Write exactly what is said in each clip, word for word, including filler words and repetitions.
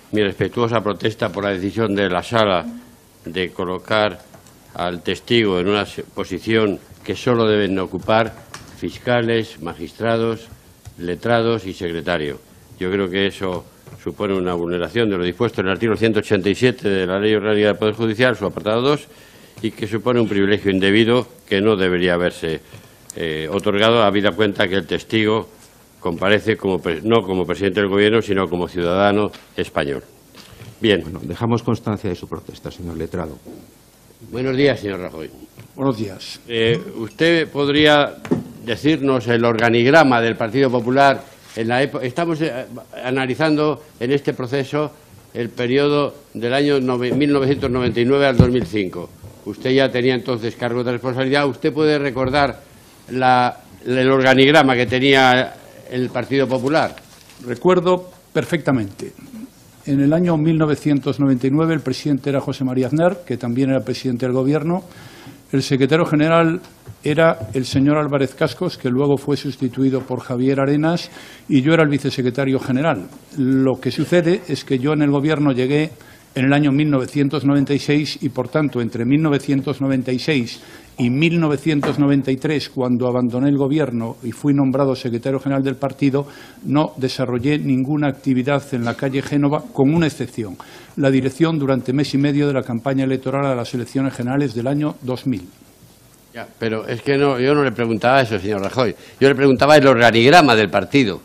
mi respetuosa protesta por la decisión de la Sala de colocar al testigo en una posición que solo deben ocupar fiscales, magistrados, letrados y secretario. Yo creo que eso supone una vulneración de lo dispuesto en el artículo ciento ochenta y siete de la Ley Orgánica del Poder Judicial, su apartado dos, y que supone un privilegio indebido que no debería haberse eh, otorgado, habida cuenta que el testigo comparece como, no como presidente del Gobierno, sino como ciudadano español. Bien. Bueno, dejamos constancia de su protesta, señor letrado. Buenos días, señor Rajoy. Buenos días. Eh, ¿Usted podría decirnos el organigrama del Partido Popular en la época? Estamos eh, analizando en este proceso el periodo del año mil novecientos noventa y nueve al dos mil cinco. Usted ya tenía entonces cargo de responsabilidad. ¿Usted puede recordar la, el organigrama que tenía el Partido Popular? Recuerdo perfectamente. En el año mil novecientos noventa y nueve el presidente era José María Aznar, que también era presidente del Gobierno. El secretario general era el señor Álvarez Cascos, que luego fue sustituido por Javier Arenas, y yo era el vicesecretario general. Lo que sucede es que yo en el Gobierno llegué en el año mil novecientos noventa y seis y, por tanto, entre mil novecientos noventa y seis y mil novecientos noventa y tres, cuando abandoné el Gobierno y fui nombrado secretario general del partido, no desarrollé ninguna actividad en la calle Génova, con una excepción, la dirección durante mes y medio de la campaña electoral a las elecciones generales del año dos mil. Ya, pero es que no, yo no le preguntaba eso, señor Rajoy. Yo le preguntaba el organigrama del partido.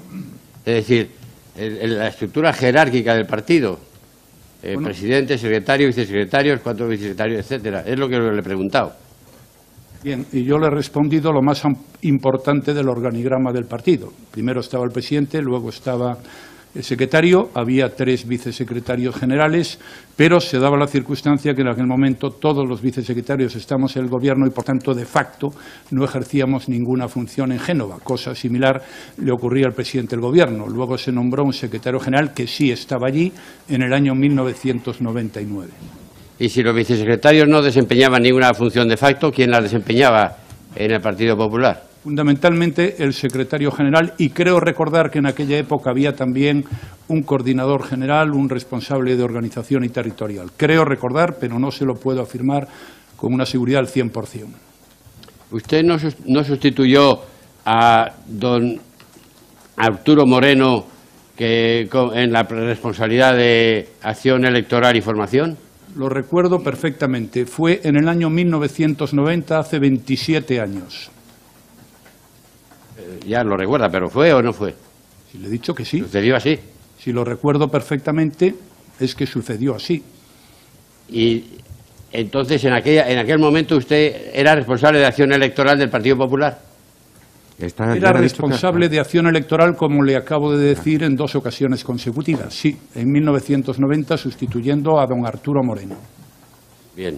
Es decir, el, el, la estructura jerárquica del partido. Eh, bueno. Presidente, secretario, vicesecretarios, cuatro vicesecretarios, etcétera. Es lo que le he preguntado. Bien, y yo le he respondido lo más importante del organigrama del partido. Primero estaba el presidente, luego estaba el secretario, había tres vicesecretarios generales, pero se daba la circunstancia que en aquel momento todos los vicesecretarios estamos en el Gobierno y, por tanto, de facto, no ejercíamos ninguna función en Génova. Cosa similar le ocurría al presidente del Gobierno. Luego se nombró un secretario general que sí estaba allí en el año mil novecientos noventa y nueve. Y si los vicesecretarios no desempeñaban ninguna función de facto, ¿quién la desempeñaba en el Partido Popular? Fundamentalmente el secretario general, y creo recordar que en aquella época había también un coordinador general, un responsable de organización y territorial. Creo recordar, pero no se lo puedo afirmar con una seguridad al cien por cien. ¿Usted no, no sustituyó a don Arturo Moreno que, en la responsabilidad de acción electoral y formación? Lo recuerdo perfectamente. Fue en el año mil novecientos noventa, hace veintisiete años. Eh, ya lo recuerda, pero ¿fue o no fue? Si le he dicho que sí. ¿Sucedió así? Si lo recuerdo perfectamente, es que sucedió así. Y entonces, en, aquella, en aquel momento, ¿usted era responsable de acción electoral del Partido Popular? Está, era responsable de acción electoral, como le acabo de decir, en dos ocasiones consecutivas. Sí, en mil novecientos noventa, sustituyendo a don Arturo Moreno. Bien.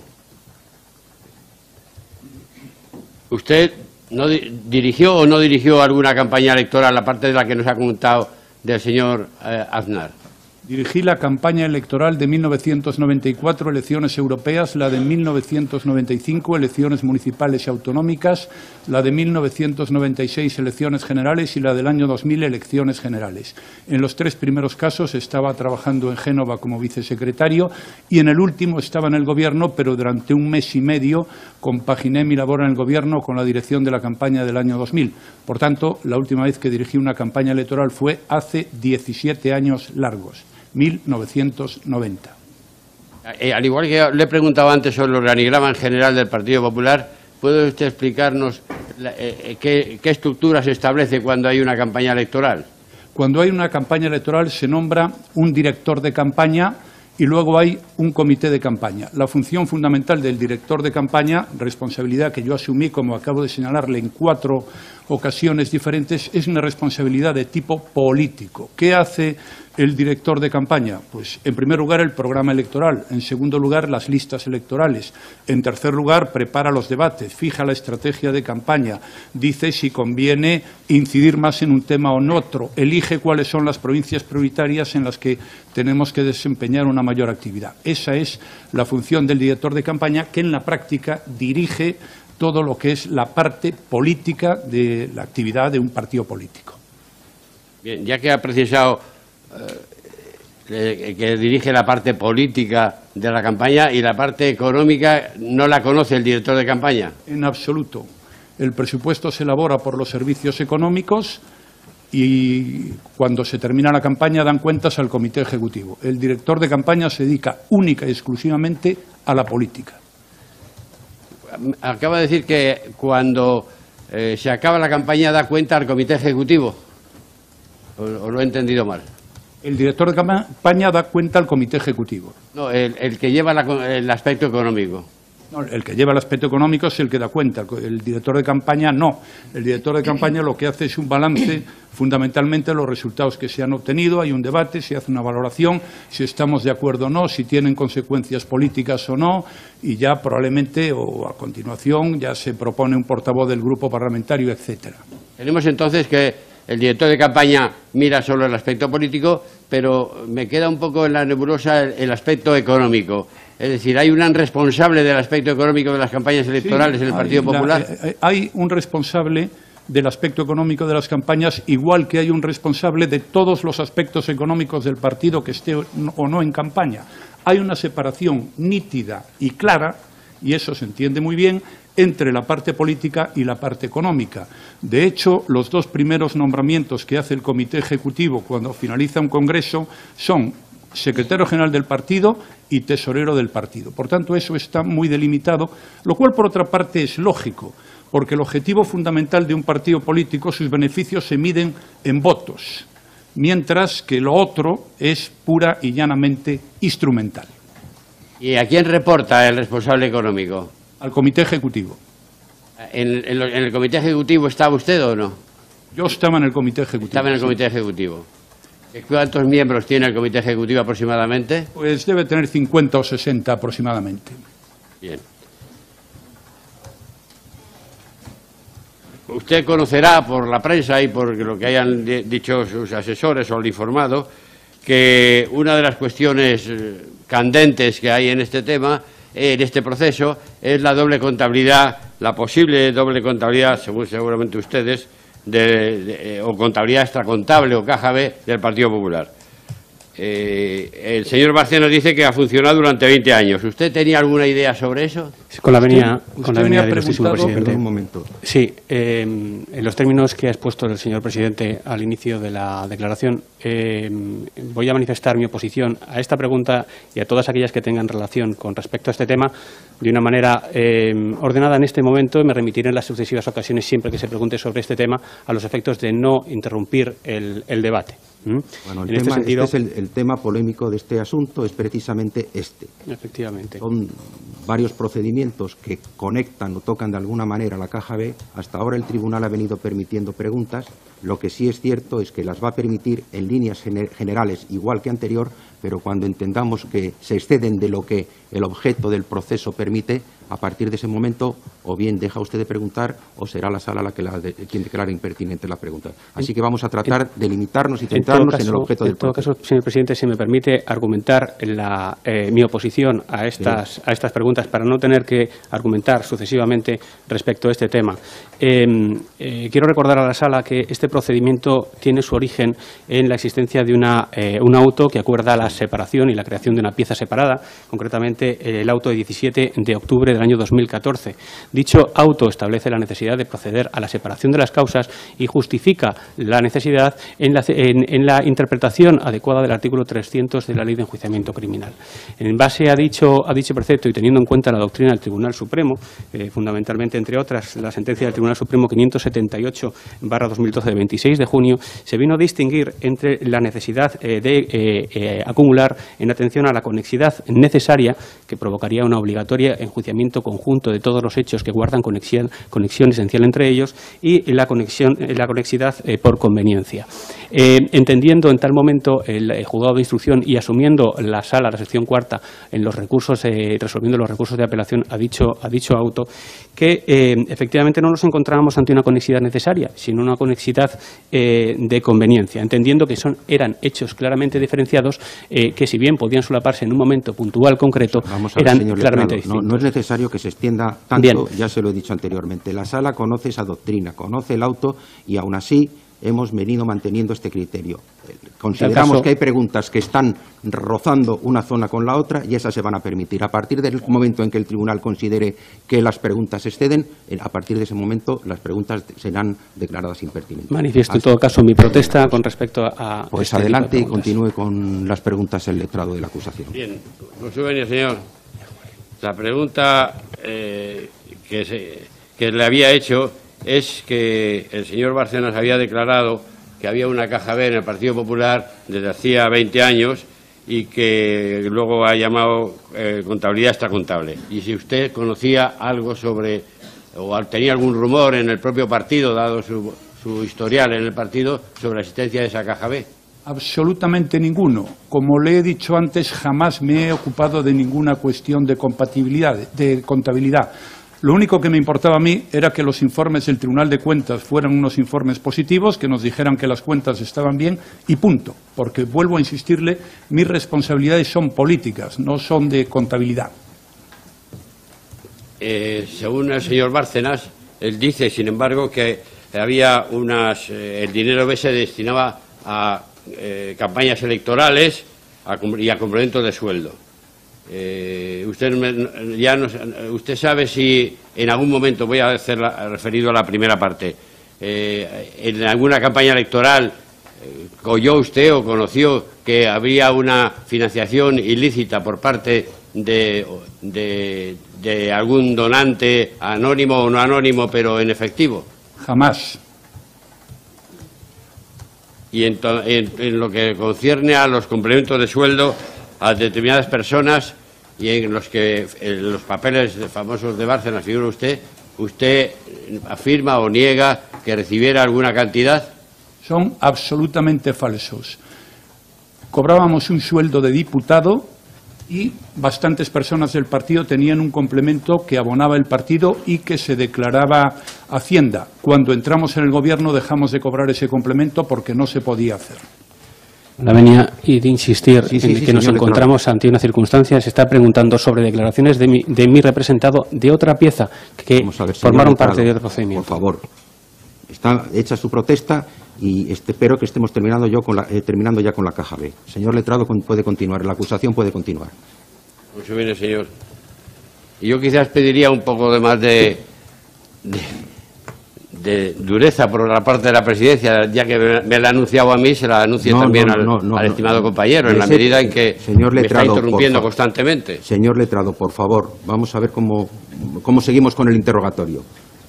¿Usted no di dirigió o no dirigió alguna campaña electoral, aparte de la que nos ha contado del señor eh, Aznar? Dirigí la campaña electoral de mil novecientos noventa y cuatro, elecciones europeas, la de mil novecientos noventa y cinco, elecciones municipales y autonómicas, la de mil novecientos noventa y seis, elecciones generales, y la del año dos mil, elecciones generales. En los tres primeros casos estaba trabajando en Génova como vicesecretario y en el último estaba en el Gobierno, pero durante un mes y medio compaginé mi labor en el Gobierno con la dirección de la campaña del año dos mil. Por tanto, la última vez que dirigí una campaña electoral fue hace diecisiete años largos. mil novecientos noventa. Eh, al igual que le he preguntado antes sobre el organigrama en general del Partido Popular, ¿puede usted explicarnos la, eh, qué, qué estructura se establece cuando hay una campaña electoral? Cuando hay una campaña electoral se nombra un director de campaña y luego hay un comité de campaña. La función fundamental del director de campaña, responsabilidad que yo asumí, como acabo de señalarle, en cuatro ocasiones diferentes, es una responsabilidad de tipo político. ¿Qué hace el director de campaña? Pues, en primer lugar, el programa electoral. En segundo lugar, las listas electorales. En tercer lugar, prepara los debates, fija la estrategia de campaña, dice si conviene incidir más en un tema o en otro, elige cuáles son las provincias prioritarias en las que tenemos que desempeñar una mayor actividad. Esa es la función del director de campaña, que en la práctica dirige todo lo que es la parte política de la actividad de un partido político. Bien, ya que ha precisado eh, eh, que dirige la parte política de la campaña y la parte económica no la conoce el director de campaña? En absoluto. El presupuesto se elabora por los servicios económicos y cuando se termina la campaña dan cuentas al comité ejecutivo. El director de campaña se dedica única y exclusivamente a la política. Acaba de decir que cuando eh, se acaba la campaña da cuenta al comité ejecutivo. ¿O, o lo he entendido mal? El director de campaña da cuenta al comité ejecutivo. No, el, el que lleva la, el aspecto económico. No, el que lleva el aspecto económico es el que da cuenta. El director de campaña no. El director de campaña lo que hace es un balance fundamentalmente de los resultados que se han obtenido. Hay un debate, se hace una valoración, si estamos de acuerdo o no, si tienen consecuencias políticas o no, y ya probablemente, o a continuación, ya se propone un portavoz del grupo parlamentario, etcétera. Tenemos entonces que el director de campaña mira solo el aspecto político, pero me queda un poco en la nebulosa el, el aspecto económico. Es decir, ¿hay un responsable del aspecto económico de las campañas electorales Sí, en el Partido hay, Popular? La, eh, hay un responsable del aspecto económico de las campañas, igual que hay un responsable de todos los aspectos económicos del partido que esté o no en campaña. Hay una separación nítida y clara, y eso se entiende muy bien, entre la parte política y la parte económica. De hecho, los dos primeros nombramientos que hace el Comité Ejecutivo cuando finaliza un congreso son secretario general del partido y tesorero del partido. Por tanto, eso está muy delimitado, lo cual, por otra parte, es lógico, porque el objetivo fundamental de un partido político, sus beneficios se miden en votos, mientras que lo otro es pura y llanamente instrumental. ¿Y a quién reporta el responsable económico? Al Comité Ejecutivo. ¿En, en, lo, ¿En el Comité Ejecutivo estaba usted o no? Yo estaba en el Comité Ejecutivo. Estaba en el Comité Ejecutivo. ¿Cuántos miembros tiene el Comité Ejecutivo aproximadamente? Pues debe tener cincuenta o sesenta aproximadamente. Bien. Usted conocerá por la prensa y por lo que hayan dicho sus asesores o el informado que una de las cuestiones candentes que hay en este tema, en este proceso, es la doble contabilidad, la posible doble contabilidad, según seguramente ustedes, de, de, o contabilidad extracontable o caja B del Partido Popular. Eh, el señor Bárcenas dice que ha funcionado durante veinte años. ¿Usted tenía alguna idea sobre eso? Con la venia, usted, con la venia del ilustrísimo presidente. presidente. Un momento. Sí, eh, en los términos que ha expuesto el señor presidente al inicio de la declaración, eh, voy a manifestar mi oposición a esta pregunta y a todas aquellas que tengan relación con respecto a este tema de una manera eh, ordenada en este momento, y me remitiré en las sucesivas ocasiones, siempre que se pregunte sobre este tema, a los efectos de no interrumpir el, el debate. ¿Mm? Bueno, el en tema, este sentido, este es el, el tema polémico de este asunto, es precisamente este. Efectivamente. Son varios procedimientos que conectan o tocan de alguna manera la caja B. Hasta ahora el tribunal ha venido permitiendo preguntas. Lo que sí es cierto es que las va a permitir en líneas gener generales igual que anterior, pero cuando entendamos que se exceden de lo que el objeto del proceso permite, a partir de ese momento o bien deja usted de preguntar o será la sala la que la de, quien declare impertinente la pregunta. Así que vamos a tratar de limitarnos y centrarnos en, caso, en el objeto del proceso. En todo caso, señor presidente, si me permite argumentar la, eh, mi oposición a estas, sí. a estas preguntas para no tener que argumentar sucesivamente respecto a este tema. Eh, eh, quiero recordar a la sala que este procedimiento tiene su origen en la existencia de una, eh, un auto que acuerda la separación y la creación de una pieza separada, concretamente el auto de diecisiete de octubre del año dos mil catorce. Dicho auto establece la necesidad de proceder a la separación de las causas y justifica la necesidad en la, en, en la interpretación adecuada del artículo trescientos de la Ley de Enjuiciamiento Criminal. En base a dicho, a dicho precepto y teniendo en cuenta la doctrina del Tribunal Supremo, eh, fundamentalmente, entre otras, la sentencia del Tribunal Supremo quinientos setenta y ocho barra dos mil doce de veintiséis de junio, se vino a distinguir entre la necesidad eh, de eh, eh, acumular en atención a la conexidad necesaria que provocaría una obligatoria enjuiciamiento conjunto de todos los hechos que guardan conexión, conexión esencial entre ellos, y la, conexión, la conexidad eh, por conveniencia. Eh, entendiendo en tal momento el, el juzgado de instrucción y asumiendo la sala, la sección cuarta, en los recursos, eh, resolviendo los recursos de apelación a dicho, a dicho auto, que eh, efectivamente no nos encontrábamos ante una conexidad necesaria, sino una conexidad eh, de conveniencia, entendiendo que son, eran hechos claramente diferenciados, eh, que si bien podían solaparse en un momento puntual concreto, Vamos a ver, eran señor claramente Letrado, distintos. No, no es necesario que se extienda tanto, Bien. Ya se lo he dicho anteriormente. La sala conoce esa doctrina, conoce el auto y aún así hemos venido manteniendo este criterio. Consideramos caso... que hay preguntas que están rozando una zona con la otra y esas se van a permitir. A partir del momento en que el tribunal considere que las preguntas exceden, a partir de ese momento las preguntas serán declaradas impertinentes. Manifiesto en todo caso mi protesta con respecto a... Pues este adelante y continúe con las preguntas el letrado de la acusación. Bien, con su venia, señor. La pregunta eh, que, se, que le había hecho es que el señor Bárcenas había declarado que había una caja B en el Partido Popular desde hacía veinte años y que luego ha llamado eh, contabilidad extracontable. Y si usted conocía algo sobre, o tenía algún rumor en el propio partido, dado su, su historial en el partido, sobre la existencia de esa caja B. Absolutamente ninguno. Como le he dicho antes, jamás me he ocupado de ninguna cuestión de compatibilidad, de contabilidad. Lo único que me importaba a mí era que los informes del Tribunal de Cuentas fueran unos informes positivos, que nos dijeran que las cuentas estaban bien y punto. Porque, vuelvo a insistirle, mis responsabilidades son políticas, no son de contabilidad. Eh, según el señor Bárcenas, él dice, sin embargo, que había unas, eh, el dinero B se destinaba a eh, campañas electorales a, y a complementos de sueldo. Eh, usted, me, ya nos, usted sabe si en algún momento, voy a hacer la, referido a la primera parte, eh, en alguna campaña electoral eh, oyó usted o conoció que había una financiación ilícita por parte de, de, de algún donante anónimo o no anónimo, pero en efectivo. Jamás. Y en, en, en lo que concierne a los complementos de sueldo a determinadas personas y en los que en los papeles famosos de Bárcenas figura usted, ¿usted afirma o niega que recibiera alguna cantidad? Son absolutamente falsos. Cobrábamos un sueldo de diputado y bastantes personas del partido tenían un complemento que abonaba el partido y que se declaraba Hacienda. Cuando entramos en el Gobierno dejamos de cobrar ese complemento porque no se podía hacer. La venía y de insistir sí, sí, en sí, que nos encontramos letrado. ante una circunstancia. Se está preguntando sobre declaraciones de mi, de mi representado de otra pieza que ver, formaron letrado, parte de otro procedimiento. Por favor, está hecha su protesta y este, espero que estemos terminando, yo con la, eh, terminando ya con la caja B. Señor letrado, puede continuar. La acusación puede continuar. Mucho bien, señor. Y yo quizás pediría un poco de más de... de... de dureza por la parte de la presidencia, ya que me la ha anunciado a mí, se la anuncie no, también no, no, al, no, al estimado compañero, en la medida en que señor letrado, me está interrumpiendo constantemente. Señor letrado, por favor, vamos a ver cómo, cómo seguimos con el interrogatorio.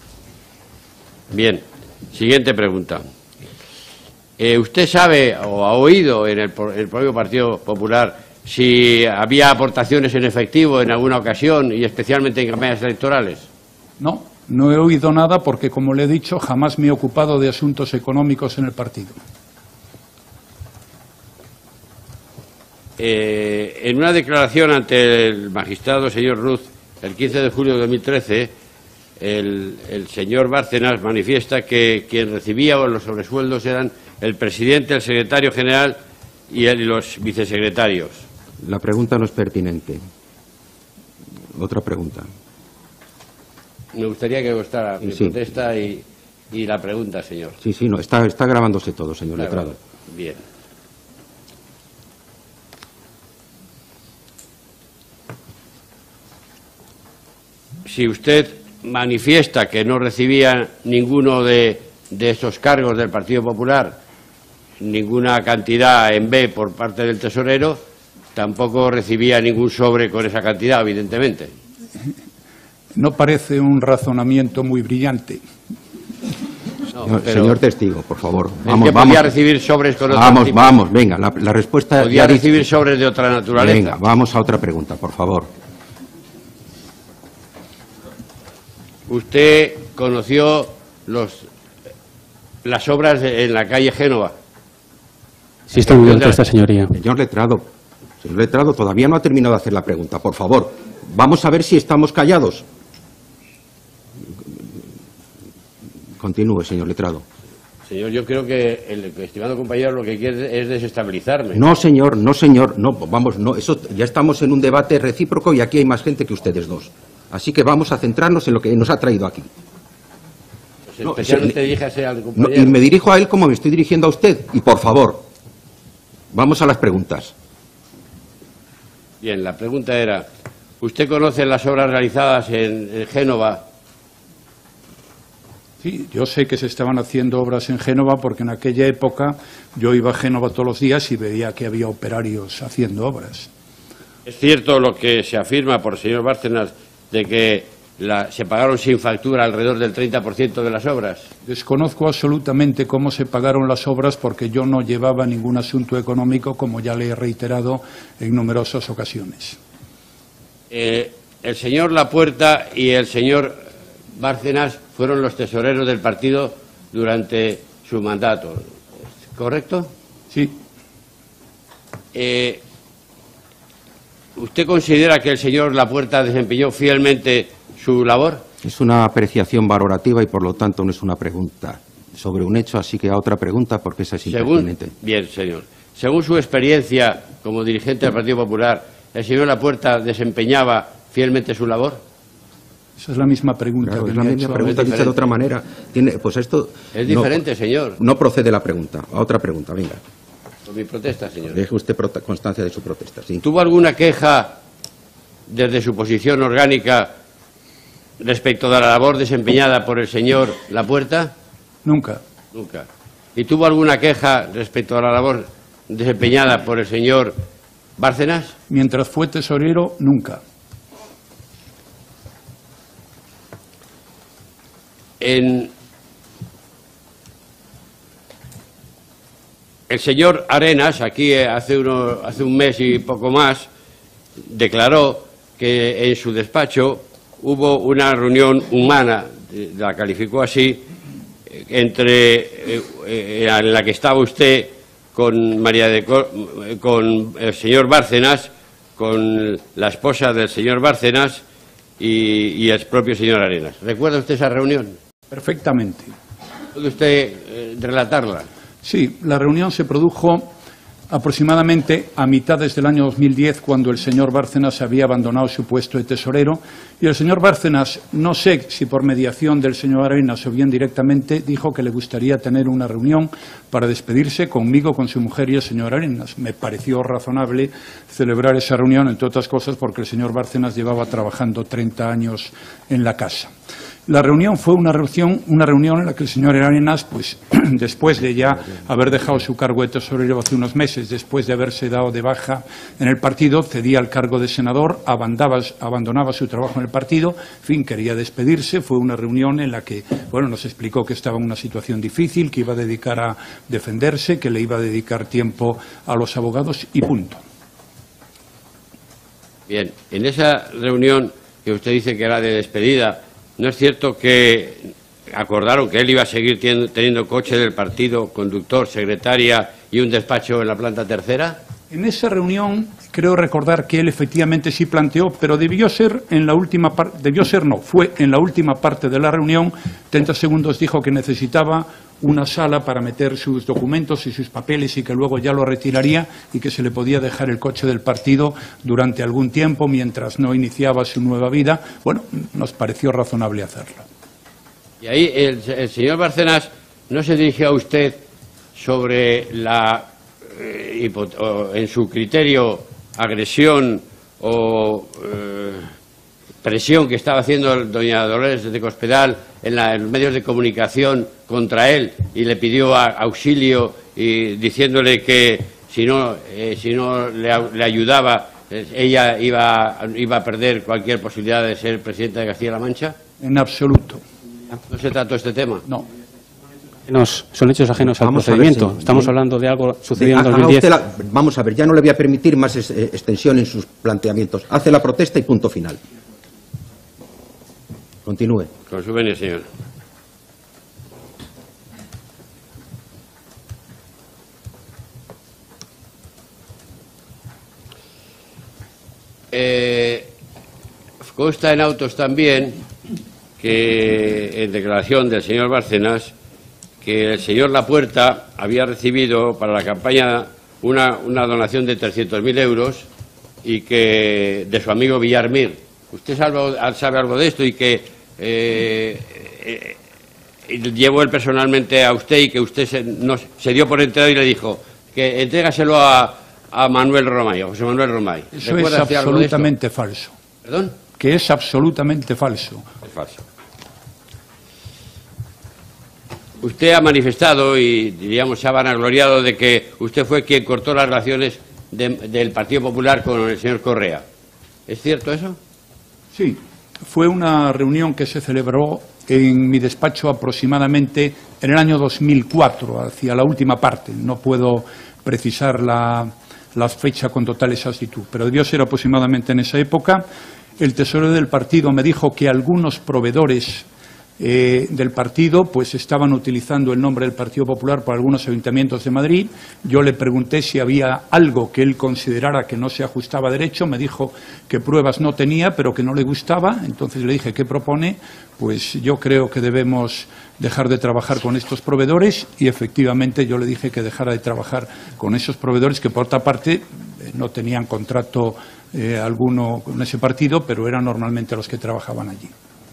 Bien, siguiente pregunta. Eh, ¿Usted sabe o ha oído en el, el propio Partido Popular si había aportaciones en efectivo en alguna ocasión y especialmente en campañas electorales? No. No he oído nada porque, como le he dicho, jamás me he ocupado de asuntos económicos en el partido. Eh, en una declaración ante el magistrado señor Ruz, el quince de julio de dos mil trece, el, el señor Bárcenas manifiesta que quien recibía los sobresueldos eran el presidente, el secretario general y, el, y los vicesecretarios. La pregunta no es pertinente. Otra pregunta. Me gustaría que constara mi sí. protesta y, y la pregunta, señor. Sí, sí, no, está, está grabándose todo, señor está letrado. Grabando. Bien. Si usted manifiesta que no recibía ninguno de, de esos cargos del Partido Popular, ninguna cantidad en B por parte del tesorero, tampoco recibía ningún sobre con esa cantidad, evidentemente. No parece un razonamiento muy brillante. No, señor, señor testigo, por favor. Vamos, vamos. Podía recibir sobres con otra Vamos, tipo. vamos, venga, la, la respuesta... Podía recibir sobres de otra naturaleza. Venga, vamos a otra pregunta, por favor. ¿Usted conoció los, las obras en la calle Génova? Sí, está muy bien esta señoría. Señor letrado, señor letrado, todavía no ha terminado de hacer la pregunta, por favor. Vamos a ver si estamos callados. Continúe, señor letrado. Señor, yo creo que el estimado compañero lo que quiere es desestabilizarme. No, señor, no, señor, no, vamos, no, eso ya estamos en un debate recíproco y aquí hay más gente que ustedes dos. Así que vamos a centrarnos en lo que nos ha traído aquí. Pues No, especialmente se- diríjase al No, compañero. y me dirijo a él como me estoy dirigiendo a usted. Y por favor, vamos a las preguntas. Bien, la pregunta era, ¿usted conoce las obras realizadas en, en Génova? Sí, yo sé que se estaban haciendo obras en Génova porque en aquella época yo iba a Génova todos los días y veía que había operarios haciendo obras. ¿Es cierto lo que se afirma por el señor Bárcenas de que la- se pagaron sin factura alrededor del treinta por ciento de las obras? Desconozco absolutamente cómo se pagaron las obras porque yo no llevaba ningún asunto económico, como ya le he reiterado en numerosas ocasiones. Eh, el señor Lapuerta y el señor Bárcenas fueron los tesoreros del partido durante su mandato, ¿correcto? Sí, Eh, ¿Usted considera que el señor Lapuerta desempeñó fielmente su labor? Es una apreciación valorativa y por lo tanto no es una pregunta sobre un hecho, así que a otra pregunta porque esa es Según, impertinente. bien, señor. Según su experiencia como dirigente del Partido Popular, ¿el señor Lapuerta desempeñaba fielmente su labor? esa es la misma pregunta Claro, que es la me ha misma hecho. pregunta Es dicha de diferente. otra manera. Tiene, pues esto Es no- diferente, señor. No procede la pregunta. A otra pregunta, venga. Por mi protesta, señor. Deje usted prota- constancia de su protesta. Sí. ¿Tuvo alguna queja desde su posición orgánica respecto de la labor desempeñada por el señor Lapuerta? Nunca. Nunca. ¿Y tuvo alguna queja respecto a la labor desempeñada por el señor Bárcenas? Mientras fue tesorero, nunca. En el señor Arenas, aquí eh, hace, uno, hace un mes y poco más, declaró que en su despacho hubo una reunión humana, eh, la calificó así, eh, entre eh, eh, en la que estaba usted con María de Co- eh, con el señor Bárcenas, con la esposa del señor Bárcenas y, y el propio señor Arenas. ¿Recuerda usted esa reunión? Perfectamente. ¿Puede usted eh, relatarla? Sí, la reunión se produjo aproximadamente a mitades del año dos mil diez, cuando el señor Bárcenas había abandonado su puesto de tesorero, y el señor Bárcenas, no sé si por mediación del señor Arenas o bien directamente, dijo que le gustaría tener una reunión para despedirse conmigo, con su mujer y el señor Arenas. Me pareció razonable celebrar esa reunión, entre otras cosas porque el señor Bárcenas llevaba trabajando treinta años en la casa. La reunión fue una reunión, una reunión en la que el señor Arenas, pues, después de ya haber dejado su cargo de tesorero hace unos meses, después de haberse dado de baja en el partido, cedía el cargo de senador, abandonaba, abandonaba su trabajo en el partido, en fin, quería despedirse. Fue una reunión en la que, bueno, nos explicó que estaba en una situación difícil, que iba a dedicar a defenderse, que le iba a dedicar tiempo a los abogados y punto. Bien, en esa reunión que usted dice que era de despedida, ¿no es cierto que acordaron que él iba a seguir teniendo, teniendo coche del partido, conductor, secretaria y un despacho en la planta tercera? En esa reunión creo recordar que él efectivamente sí planteó, pero debió ser en la última parte, debió ser no, fue en la última parte de la reunión. treinta segundos dijo que necesitaba una sala para meter sus documentos y sus papeles y que luego ya lo retiraría y que se le podía dejar el coche del partido durante algún tiempo mientras no iniciaba su nueva vida. Bueno, nos pareció razonable hacerlo. Y ahí el, el señor Bárcenas no se dirigió a usted sobre la, eh, hipo- o, en su criterio, agresión o eh, presión que estaba haciendo doña Dolores de Cospedal en, la, en los medios de comunicación contra él y le pidió a- auxilio y diciéndole que si no, eh, si no le, au- le ayudaba eh, ella iba, iba a perder cualquier posibilidad de ser presidenta de Castilla-La Mancha? En absoluto. ¿No se trató este tema? No. Ajenos- son hechos ajenos al Vamos a ver, procedimiento. señor. Estamos hablando de algo sucedido en Haga dos mil diez. usted la- vamos a ver, ya no le voy a permitir más es- eh, extensión en sus planteamientos. Hace la protesta y punto final. Continúe. Con su venia, señor. Eh, consta en autos también que, en declaración del señor Bárcenas, que el señor Lapuerta había recibido para la campaña una, una donación de trescientos mil euros y que de su amigo Villarmir. ¿Usted sabe, sabe algo de esto y que eh, eh, llevó él personalmente a usted y que usted se, no, se dio por enterado y le dijo que entrégaselo a, a Manuel Romay, a José Manuel Romay. Eso es absolutamente falso. ¿Perdón? Que es absolutamente falso. Es falso. Usted ha manifestado y, diríamos, se ha vanagloriado de que usted fue quien cortó las relaciones de, del Partido Popular con el señor Correa. ¿Es cierto eso? Sí, fue una reunión que se celebró en mi despacho aproximadamente en el año dos mil cuatro, hacia la última parte. No puedo precisar la, la fecha con total exactitud, pero debió ser aproximadamente en esa época. El tesorero del partido me dijo que algunos proveedores Eh, del partido pues estaban utilizando el nombre del Partido Popular por algunos ayuntamientos de Madrid. Yo le pregunté si había algo que él considerara que no se ajustaba a derecho. Me dijo que pruebas no tenía, pero que no le gustaba. Entonces le dije, ¿qué propone? Pues yo creo que debemos dejar de trabajar con estos proveedores, y efectivamente yo le dije que dejara de trabajar con esos proveedores que, por otra parte, eh, no tenían contrato eh, alguno con ese partido, pero eran normalmente los que trabajaban allí.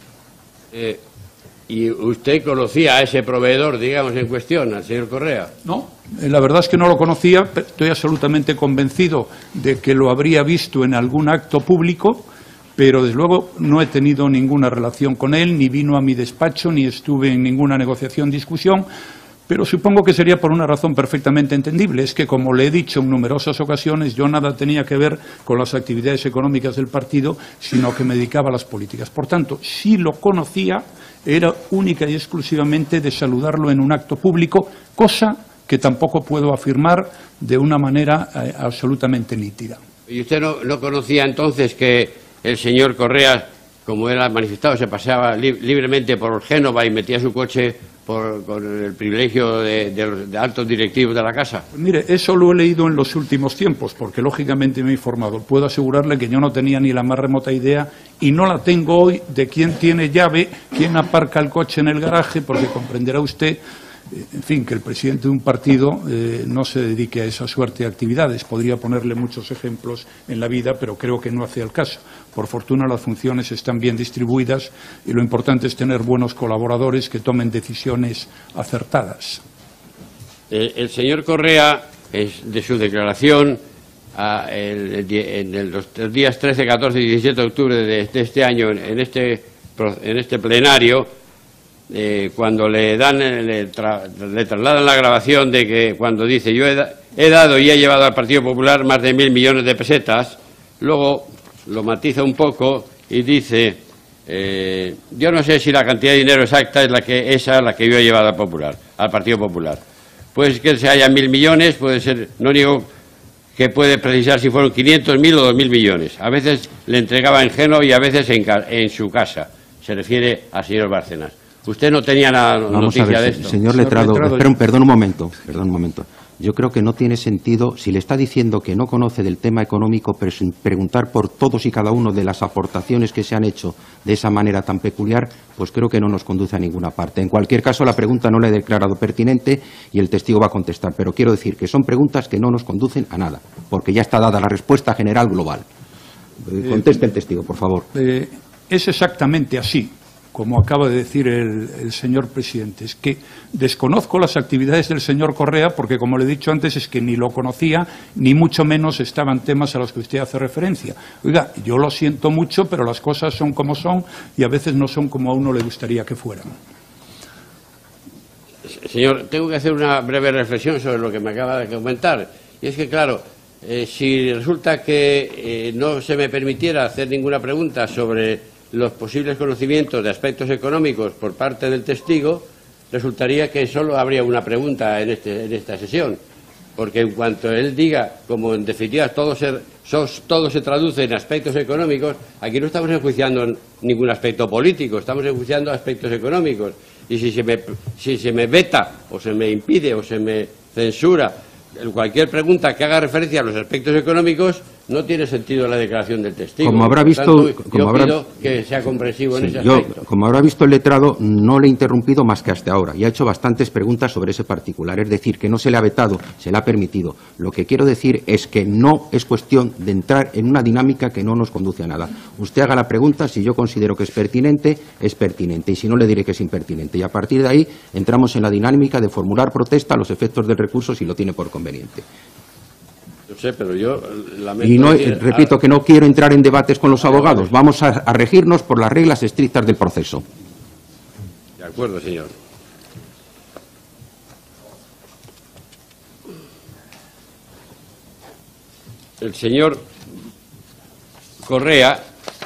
Eh... ¿Y usted conocía a ese proveedor, digamos, en cuestión, al señor Correa? No, la verdad es que no lo conocía, pero estoy absolutamente convencido de que lo habría visto en algún acto público, pero desde luego no he tenido ninguna relación con él, ni vino a mi despacho, ni estuve en ninguna negociación, discusión. Pero supongo que sería por una razón perfectamente entendible. Es que, como le he dicho en numerosas ocasiones, yo nada tenía que ver con las actividades económicas del partido, sino que me dedicaba a las políticas. Por tanto, si lo conocía, era única y exclusivamente de saludarlo en un acto público, cosa que tampoco puedo afirmar de una manera eh, absolutamente nítida. ¿Y usted no, no conocía entonces que el señor Correa, como él ha manifestado, se paseaba li libremente por Génova y metía su coche por, con el privilegio de, de, de altos directivos de la casa? Pues mire, eso lo he leído en los últimos tiempos, porque lógicamente me he informado. Puedo asegurarle que yo no tenía ni la más remota idea, y no la tengo hoy, de quién tiene llave, quién aparca el coche en el garaje, porque comprenderá usted, en fin, que el presidente de un partido eh, no se dedique a esa suerte de actividades. Podría ponerle muchos ejemplos en la vida, pero creo que no hace el caso. Por fortuna, las funciones están bien distribuidas y lo importante es tener buenos colaboradores que tomen decisiones acertadas. El, el señor Correa, es de su declaración a, el, el, en el, los días trece, catorce y diecisiete de octubre de, de este año, en este, en este plenario, Eh, cuando le dan le, tra, le trasladan la grabación de que cuando dice yo he, da, he dado y he llevado al Partido Popular más de mil millones de pesetas, luego lo matiza un poco y dice eh, yo no sé si la cantidad de dinero exacta es la que esa la que yo he llevado al Popular, al Partido Popular. Puede que se haya mil millones, puede ser, no digo que puede precisar si fueron quinientos mil o dos mil millones. A veces le entregaba en Génova y a veces en, en su casa. Se refiere al señor Bárcenas. ¿Usted no tenía la Vamos noticia a ver, de esto? Señor Letrado, señor Letrado espera, perdón un momento, perdón un momento. Yo creo que no tiene sentido, si le está diciendo que no conoce del tema económico, preguntar por todos y cada uno de las aportaciones que se han hecho de esa manera tan peculiar, pues creo que no nos conduce a ninguna parte. En cualquier caso, la pregunta no la he declarado pertinente y el testigo va a contestar, pero quiero decir que son preguntas que no nos conducen a nada, porque ya está dada la respuesta general global. Eh, conteste el testigo, por favor. Eh, es exactamente así, como acaba de decir el, el señor presidente. Es que desconozco las actividades del señor Correa porque, como le he dicho antes, es que ni lo conocía, ni mucho menos estaban temas a los que usted hace referencia. Oiga, yo lo siento mucho, pero las cosas son como son y a veces no son como a uno le gustaría que fueran. Señor, tengo que hacer una breve reflexión sobre lo que me acaba de comentar. Y es que, claro, eh, si resulta que eh, no se me permitiera hacer ninguna pregunta sobre los posibles conocimientos de aspectos económicos por parte del testigo, resultaría que solo habría una pregunta en, este, en esta sesión, porque en cuanto él diga, como en definitiva todo se, todo se traduce en aspectos económicos, aquí no estamos enjuiciando ningún aspecto político, estamos enjuiciando aspectos económicos, y si se me, si se me veta o se me impide o se me censura cualquier pregunta que haga referencia a los aspectos económicos, no tiene sentido la declaración del testigo. Como habrá Por visto, tanto, como yo habrá, pido que sea comprensivo sí, en ese yo, aspecto. como habrá visto el letrado, no le he interrumpido más que hasta ahora y ha hecho bastantes preguntas sobre ese particular. Es decir, que no se le ha vetado, se le ha permitido. Lo que quiero decir es que no es cuestión de entrar en una dinámica que no nos conduce a nada. Usted haga la pregunta, si yo considero que es pertinente, es pertinente, y si no, le diré que es impertinente. Y a partir de ahí entramos en la dinámica de formular protesta a los efectos del recurso si lo tiene por conveniente. No sé, pero yo lamento Y no, decir, repito que no quiero entrar en debates con los abogados. Vamos a, a regirnos por las reglas estrictas del proceso. De acuerdo, señor. El señor Correa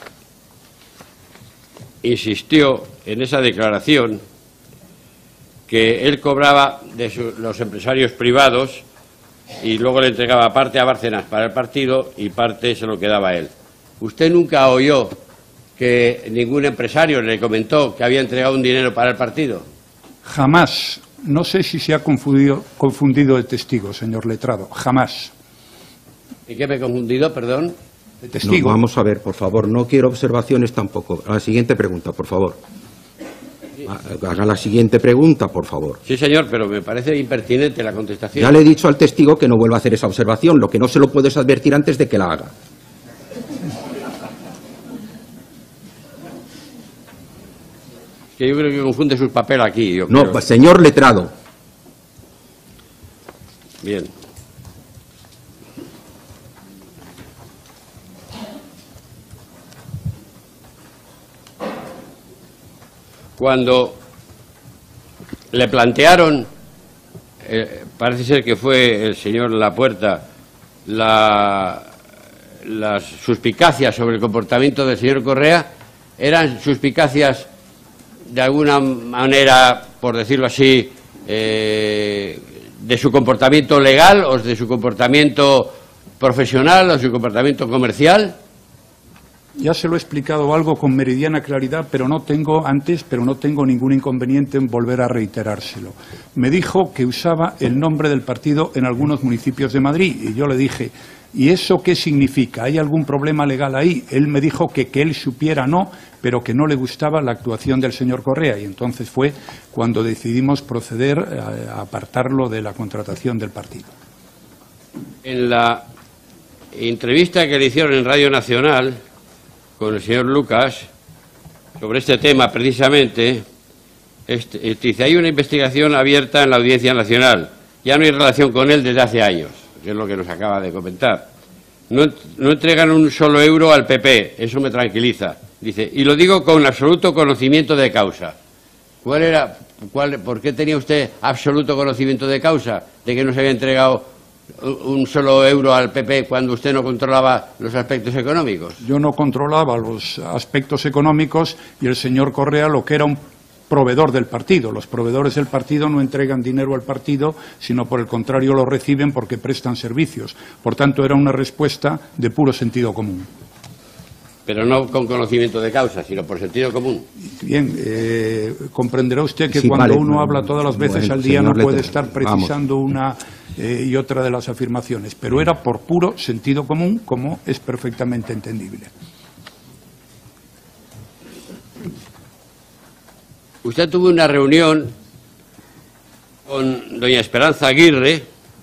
insistió en esa declaración que él cobraba de su, los empresarios privados y luego le entregaba parte a Bárcenas para el partido y parte se lo quedaba a él. ¿Usted nunca oyó que ningún empresario le comentó que había entregado un dinero para el partido? Jamás. No sé si se ha confundido, confundido el testigo, señor letrado. Jamás. ¿Y qué me he confundido, perdón? El testigo. No, vamos a ver, por favor, no quiero observaciones tampoco. A la siguiente pregunta, por favor. Haga la siguiente pregunta, por favor. Sí, señor, pero me parece impertinente la contestación. Ya le he dicho al testigo que no vuelva a hacer esa observación. Lo que no se lo puedo es advertir antes de que la haga. Que yo creo que confunde sus papeles aquí. Yo No, creo. señor letrado. Bien. Cuando le plantearon, eh, parece ser que fue el señor Lapuerta, la, las suspicacias sobre el comportamiento del señor Correa, eran suspicacias de alguna manera, por decirlo así, eh, de su comportamiento legal o de su comportamiento profesional o de su comportamiento comercial. Ya se lo he explicado algo con meridiana claridad, pero no tengo antes, pero no tengo ningún inconveniente en volver a reiterárselo. Me dijo que usaba el nombre del partido en algunos municipios de Madrid y yo le dije, ¿y eso qué significa? ¿Hay algún problema legal ahí? Él me dijo que que él supiera no, pero que no le gustaba la actuación del señor Correa y entonces fue cuando decidimos proceder a apartarlo de la contratación del partido. En la entrevista que le hicieron en Radio Nacional con el señor Lucas sobre este tema precisamente, este, este, dice, hay una investigación abierta en la Audiencia Nacional, ya no hay relación con él desde hace años, que es lo que nos acaba de comentar. No, no entregan un solo euro al P P, eso me tranquiliza. Dice, y lo digo con absoluto conocimiento de causa. ¿Cuál era, cuál, ¿Por qué tenía usted absoluto conocimiento de causa de que no se había entregado un solo euro al P P cuando usted no controlaba los aspectos económicos? Yo no controlaba los aspectos económicos y el señor Correa lo que era un proveedor del partido. Los proveedores del partido no entregan dinero al partido, sino por el contrario lo reciben porque prestan servicios. Por tanto, era una respuesta de puro sentido común. Pero no con conocimiento de causa, sino por sentido común. Bien, eh, comprenderá usted que Sí, cuando vale. uno habla todas las veces Bueno, al día no señor puede Letrado, estar precisando vamos. una eh, y otra de las afirmaciones, pero era por puro sentido común, como es perfectamente entendible. Usted tuvo una reunión con doña Esperanza Aguirre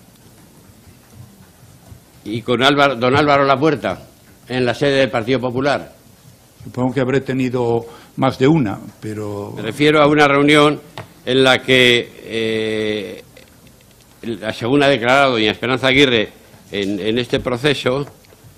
y con Álvaro, don Álvaro Lapuerta en la sede del Partido Popular. Supongo que habré tenido más de una, pero... Me refiero a una reunión en la que, eh, según ha declarado doña Esperanza Aguirre en, en este proceso,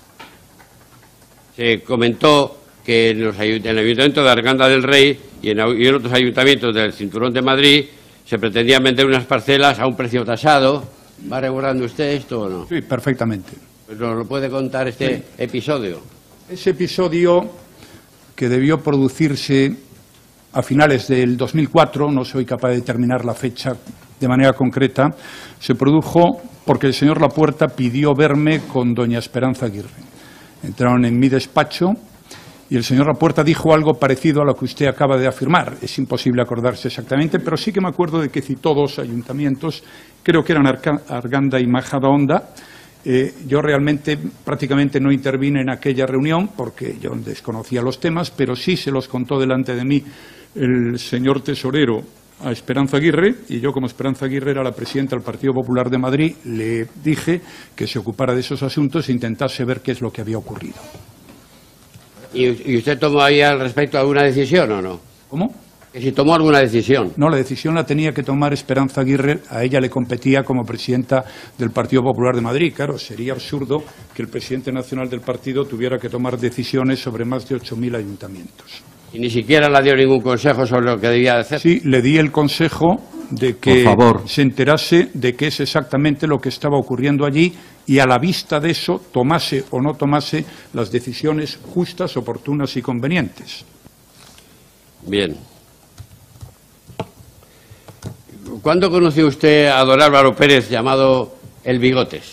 se comentó que en, los, en el Ayuntamiento de Arganda del Rey y en, y en otros ayuntamientos del Cinturón de Madrid se pretendían vender unas parcelas a un precio tasado. ¿Va recordando usted esto o no? Sí, perfectamente. Pues ¿nos lo puede contar este sí. episodio? Ese episodio, que debió producirse a finales del dos mil cuatro, no soy capaz de determinar la fecha de manera concreta, se produjo porque el señor Lapuerta pidió verme con doña Esperanza Aguirre. Entraron en mi despacho y el señor Lapuerta dijo algo parecido a lo que usted acaba de afirmar. Es imposible acordarse exactamente, pero sí que me acuerdo de que citó dos ayuntamientos, creo que eran Arganda y Majadahonda, Eh, yo realmente prácticamente no intervine en aquella reunión porque yo desconocía los temas, pero sí se los contó delante de mí el señor tesorero a Esperanza Aguirre, y yo, como Esperanza Aguirre era la presidenta del Partido Popular de Madrid, le dije que se ocupara de esos asuntos e intentase ver qué es lo que había ocurrido. ¿Y, y usted tomó ahí al respecto alguna decisión o no? ¿Cómo? Que si tomó alguna decisión. No, la decisión la tenía que tomar Esperanza Aguirre, a ella le competía como presidenta del Partido Popular de Madrid. Claro, sería absurdo que el presidente nacional del partido tuviera que tomar decisiones sobre más de ocho mil ayuntamientos. ¿Y ni siquiera le dio ningún consejo sobre lo que debía hacer? Sí, le di el consejo de que Por favor. se enterase de qué es exactamente lo que estaba ocurriendo allí y a la vista de eso tomase o no tomase las decisiones justas, oportunas y convenientes. Bien. ¿Cuándo conoció usted a don Álvaro Pérez, llamado El Bigotes?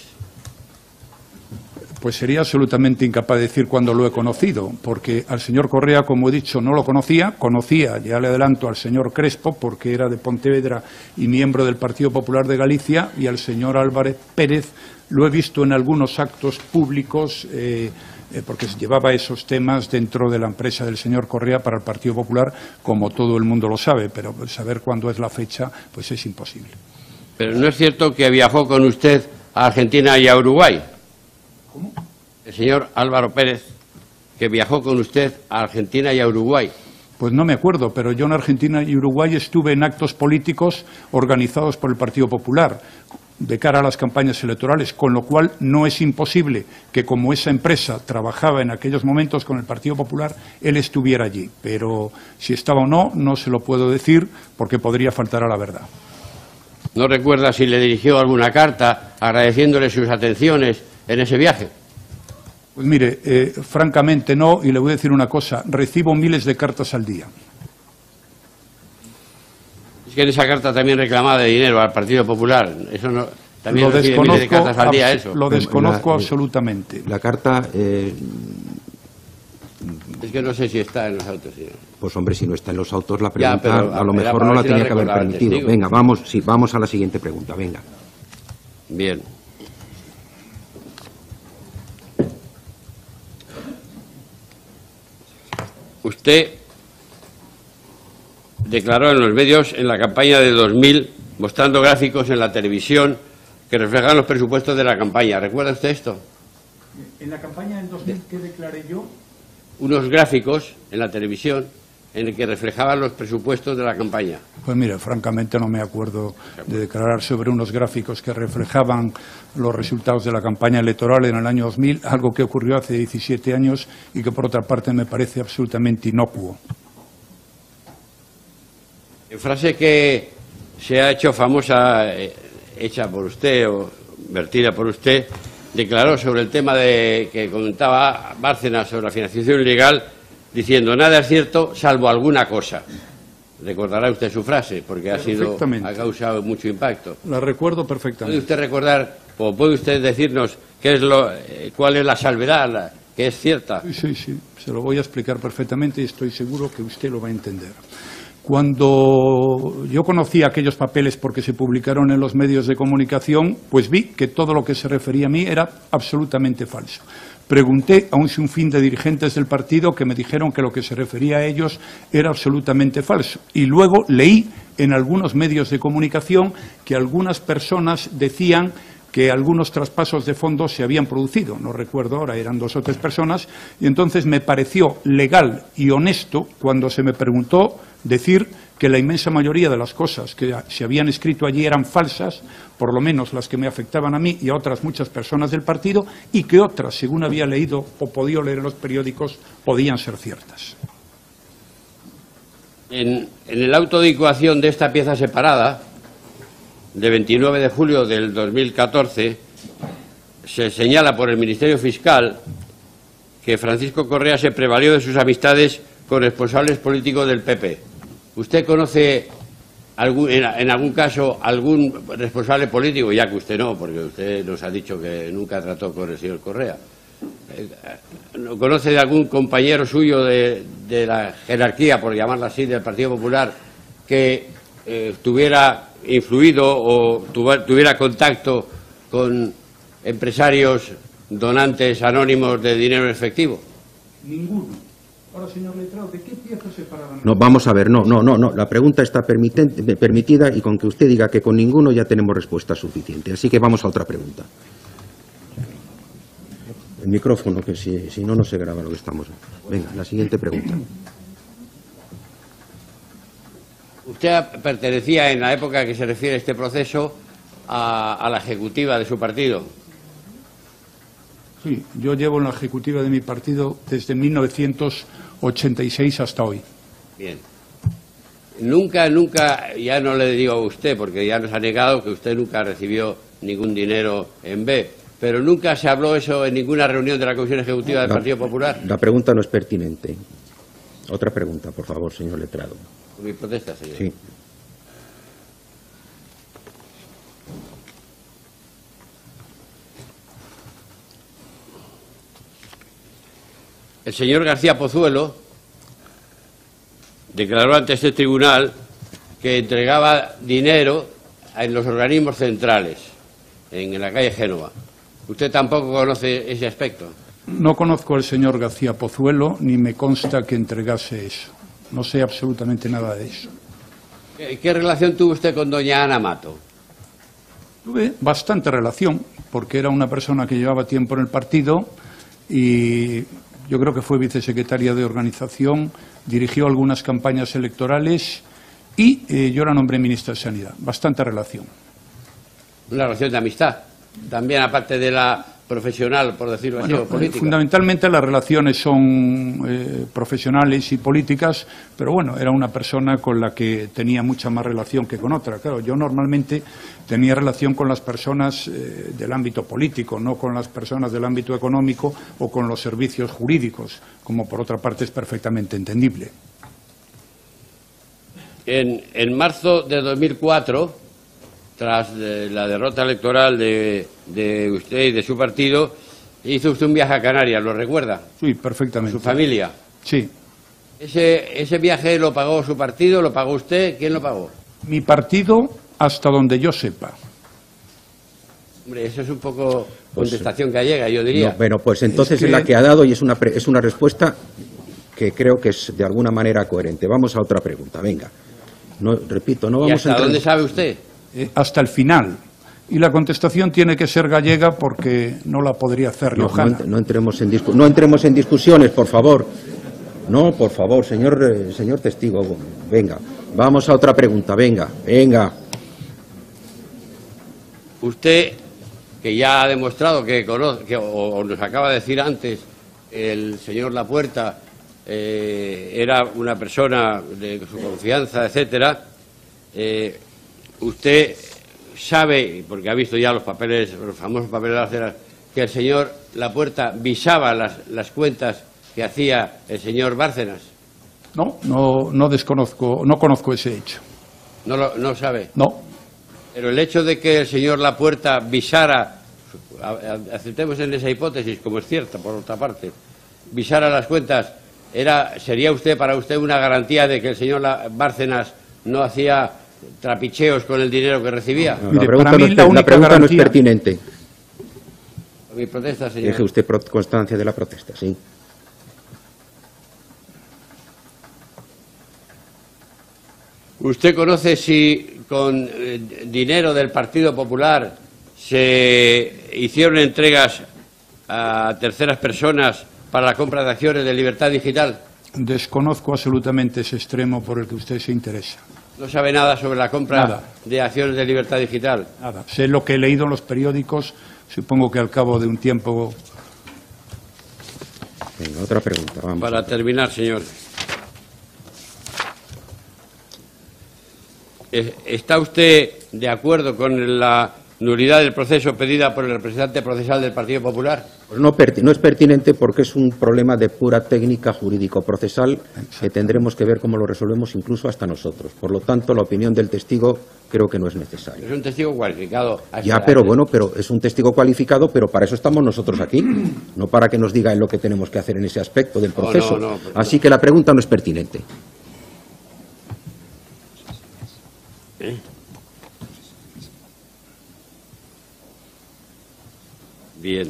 Pues sería absolutamente incapaz de decir cuándo lo he conocido, porque al señor Correa, como he dicho, no lo conocía. Conocía, ya le adelanto, al señor Crespo, porque era de Pontevedra y miembro del Partido Popular de Galicia, y al señor Álvarez Pérez lo he visto en algunos actos públicos, eh, eh, porque llevaba esos temas dentro de la empresa del señor Correa para el Partido Popular, como todo el mundo lo sabe, pero saber cuándo es la fecha, pues es imposible. Pero ¿no es cierto que viajó con usted a Argentina y a Uruguay? ¿Cómo? El señor Álvaro Pérez, que viajó con usted a Argentina y a Uruguay. Pues no me acuerdo, pero yo en Argentina y Uruguay estuve en actos políticos organizados por el Partido Popular de cara a las campañas electorales, con lo cual no es imposible que, como esa empresa trabajaba en aquellos momentos con el Partido Popular, él estuviera allí. Pero si estaba o no, no se lo puedo decir porque podría faltar a la verdad. ¿No recuerda si le dirigió alguna carta agradeciéndole sus atenciones en ese viaje? Pues mire, eh, francamente no, y le voy a decir una cosa, recibo miles de cartas al día. Es que en esa carta también reclamaba de dinero al Partido Popular. Eso no, también Lo recibe miles de desconozco, cartas al día, abs- eso. lo desconozco La- absolutamente. La carta, eh, Es que no sé si está en los autos. Sí. pues hombre, si no está en los autos, la Ya, pregunta pero, a lo era mejor para no ver la si la tenía que haber recordaba el permitido. testigo. Venga, vamos, sí, vamos a la siguiente pregunta, venga. Bien. Usted declaró en los medios en la campaña de dos mil, mostrando gráficos en la televisión que reflejan los presupuestos de la campaña. ¿Recuerda usted esto? En la campaña del dos mil, ¿qué declaré yo? Unos gráficos en la televisión en el que reflejaban los presupuestos de la campaña. Pues mire, francamente no me acuerdo de declarar sobre unos gráficos que reflejaban los resultados de la campaña electoral en el año dos mil, algo que ocurrió hace diecisiete años y que por otra parte me parece absolutamente inocuo. En frase que se ha hecho famosa, eh, hecha por usted o vertida por usted, declaró sobre el tema de que comentaba Bárcenas sobre la financiación ilegal, diciendo nada es cierto salvo alguna cosa. Recordará usted su frase, porque ha sido Perfectamente. ha causado mucho impacto. La recuerdo ¿Puede perfectamente. usted recordar o puede usted decirnos qué es lo, eh, cuál es la salvedad, la, que es cierta? Sí, sí, sí, se lo voy a explicar perfectamente y estoy seguro que usted lo va a entender. Cuando yo conocí aquellos papeles porque se publicaron en los medios de comunicación, pues vi que todo lo que se refería a mí era absolutamente falso. Pregunté a un sinfín de dirigentes del partido que me dijeron que lo que se refería a ellos era absolutamente falso. Y luego leí en algunos medios de comunicación que algunas personas decían que algunos traspasos de fondos se habían producido, no recuerdo ahora, eran dos o tres personas, y entonces me pareció legal y honesto cuando se me preguntó decir que la inmensa mayoría de las cosas que se habían escrito allí eran falsas, por lo menos las que me afectaban a mí y a otras muchas personas del partido, y que otras, según había leído o podido leer en los periódicos, podían ser ciertas. En, en el auto de incoación de esta pieza separada, de veintinueve de julio del dos mil catorce, se señala por el Ministerio Fiscal que Francisco Correa se prevalió de sus amistades con responsables políticos del P P. ¿Usted conoce algún, en, en algún caso algún responsable político, ya que usted no, porque usted nos ha dicho que nunca trató con el señor Correa? ¿No conoce de algún compañero suyo de, de la jerarquía, por llamarla así, del Partido Popular, que eh, estuviera influido o tuviera contacto con empresarios donantes anónimos de dinero en efectivo? Ninguno. Ahora, señor letrado, ¿de qué piezas se paraban? No, vamos a ver, no, no, no, no. La pregunta está permitente- permitida y con que usted diga que con ninguno ya tenemos respuesta suficiente. Así que vamos a otra pregunta. El micrófono, que si, si no, no se graba lo que estamos. Venga, la siguiente pregunta. Usted pertenecía, en la época a que se refiere este proceso, a, a la ejecutiva de su partido. Sí, yo llevo en la ejecutiva de mi partido desde mil novecientos ochenta y seis hasta hoy. Bien. Nunca, nunca, ya no le digo a usted, porque ya nos ha negado que usted nunca recibió ningún dinero en B, pero nunca se habló eso en ninguna reunión de la Comisión Ejecutiva del La- Partido Popular. La pregunta no es pertinente. Otra pregunta, por favor, señor letrado. Mi protesta, señor. Sí. El señor García Pozuelo declaró ante este tribunal que entregaba dinero en los organismos centrales, en la calle Génova. ¿Usted tampoco conoce ese aspecto? No conozco al señor García Pozuelo ni me consta que entregase eso. No sé absolutamente nada de eso. ¿Qué, qué relación tuvo usted con doña Ana Mato? Tuve bastante relación, porque era una persona que llevaba tiempo en el partido y yo creo que fue vicesecretaria de organización, dirigió algunas campañas electorales y eh, yo la nombré ministra de Sanidad. Bastante relación. Una relación de amistad, también aparte de la profesional, por decirlo así, Bueno, o política. fundamentalmente las relaciones son eh, profesionales y políticas, pero bueno, era una persona con la que tenía mucha más relación que con otra. Claro, yo normalmente tenía relación con las personas eh, del ámbito político, no con las personas del ámbito económico o con los servicios jurídicos, como por otra parte es perfectamente entendible. En, en marzo de dos mil cuatro, tras de la derrota electoral de, de usted y de su partido, hizo usted un viaje a Canarias, ¿lo recuerda? Sí, ¿Con perfectamente. su familia? Sí. ¿Ese, ese viaje lo pagó su partido, lo pagó usted? ¿Quién lo pagó? Mi partido, hasta donde yo sepa. Hombre, eso es un poco Pues, contestación gallega, yo diría. No, bueno, pues entonces Es que- es la que ha dado y es una, pre- es una respuesta que creo que es de alguna manera coherente. Vamos a otra pregunta, venga. No, repito, no ¿Y vamos hasta a entrar... dónde sabe usted? Eh, hasta el final. Y la contestación tiene que ser gallega porque no la podría hacer No, no, riojana. ent- no entremos en discu- no entremos en discusiones, por favor. No, por favor, señor, eh, señor testigo. Venga, vamos a otra pregunta, venga, venga. Usted, que ya ha demostrado que conoce, que, o, o nos acaba de decir antes, el señor Lapuerta eh, era una persona de su confianza, etcétera, eh, usted sabe, porque ha visto ya los papeles, los famosos papeles de las ceras, que el señor Lapuerta visaba las, las cuentas que hacía el señor Bárcenas. No, no, no desconozco, no conozco ese hecho. No lo no sabe. No, Pero el hecho de que el señor Lapuerta visara, a- a- aceptemos en esa hipótesis, como es cierta por otra parte, visara las cuentas, era ¿sería usted para usted una garantía de que el señor La- Bárcenas no hacía trapicheos con el dinero que recibía? No, Mire, la pregunta, para no mí es, la per- la única pregunta no es garantía- pertinente. Mi protesta, señor. Deje usted pro- constancia de la protesta, sí. ¿Usted conoce si con eh, dinero del Partido Popular se hicieron entregas a terceras personas para la compra de acciones de Libertad Digital? desconozco absolutamente ese extremo por el que usted se interesa. ¿No sabe nada sobre la compra Nada. de acciones de Libertad Digital? Nada. Sé lo que he leído en los periódicos, supongo que al cabo de un tiempo. Venga, otra pregunta, vamos. Para terminar, señor. Eh, ¿Está usted de acuerdo con la nulidad del proceso pedida por el representante procesal del Partido Popular? Pues no, perti- no es pertinente porque es un problema de pura técnica jurídico-procesal que tendremos que ver cómo lo resolvemos incluso hasta nosotros. Por lo tanto, la opinión del testigo creo que no es necesaria. Es un testigo cualificado. Ya, pero bueno, pero es un testigo cualificado, pero para eso estamos nosotros aquí, no para que nos diga él lo que tenemos que hacer en ese aspecto del No, no, proceso. no, pero- Así que la pregunta no es pertinente. Bien.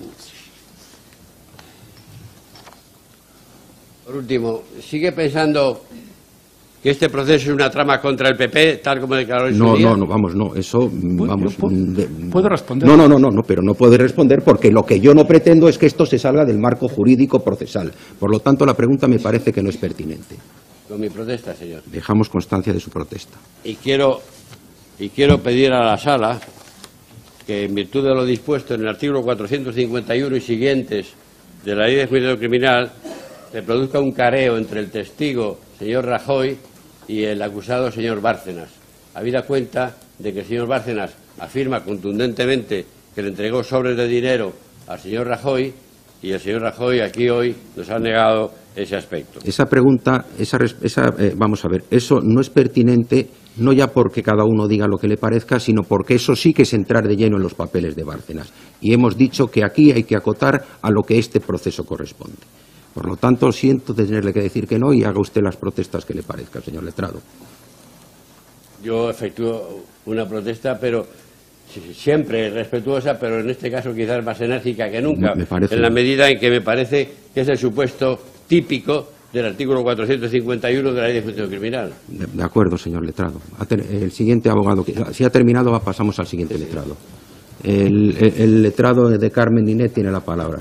Por último, ¿sigue pensando que este proceso es una trama contra el P P, tal como declaró en su No, día? no, no, vamos, no, eso, vamos... ¿Puedo, de- ¿puedo responder? No, no, no, no, no, pero no puede responder porque lo que yo no pretendo es que esto se salga del marco jurídico procesal. Por lo tanto, la pregunta me parece que no es pertinente. Con mi protesta, señor. Dejamos constancia de su protesta. Y quiero, y quiero pedir a la Sala que, en virtud de lo dispuesto en el artículo cuatrocientos cincuenta y uno y siguientes de la Ley de Enjuiciamiento Criminal, se produzca un careo entre el testigo, señor Rajoy, y el acusado, señor Bárcenas. Habida cuenta de que el señor Bárcenas afirma contundentemente que le entregó sobres de dinero al señor Rajoy, y el señor Rajoy aquí hoy nos ha negado ese aspecto. Esa pregunta, esa, res- esa, eh, vamos a ver, eso no es pertinente, no ya porque cada uno diga lo que le parezca, sino porque eso sí que es entrar de lleno en los papeles de Bárcenas. Y hemos dicho que aquí hay que acotar a lo que este proceso corresponde. Por lo tanto, siento tenerle que decir que no y haga usted las protestas que le parezca, señor letrado. Yo efectúo una protesta, pero siempre respetuosa, pero en este caso quizás más enérgica que nunca, Me parece en la bien. medida en que me parece que es el supuesto típico del artículo cuatrocientos cincuenta y uno de la Ley de Enjuiciamiento Criminal. De, de acuerdo, señor letrado. Ha ter- El siguiente abogado, que, si ha terminado, va- pasamos al siguiente letrado. El, el- el letrado de Carmen Ninet tiene la palabra.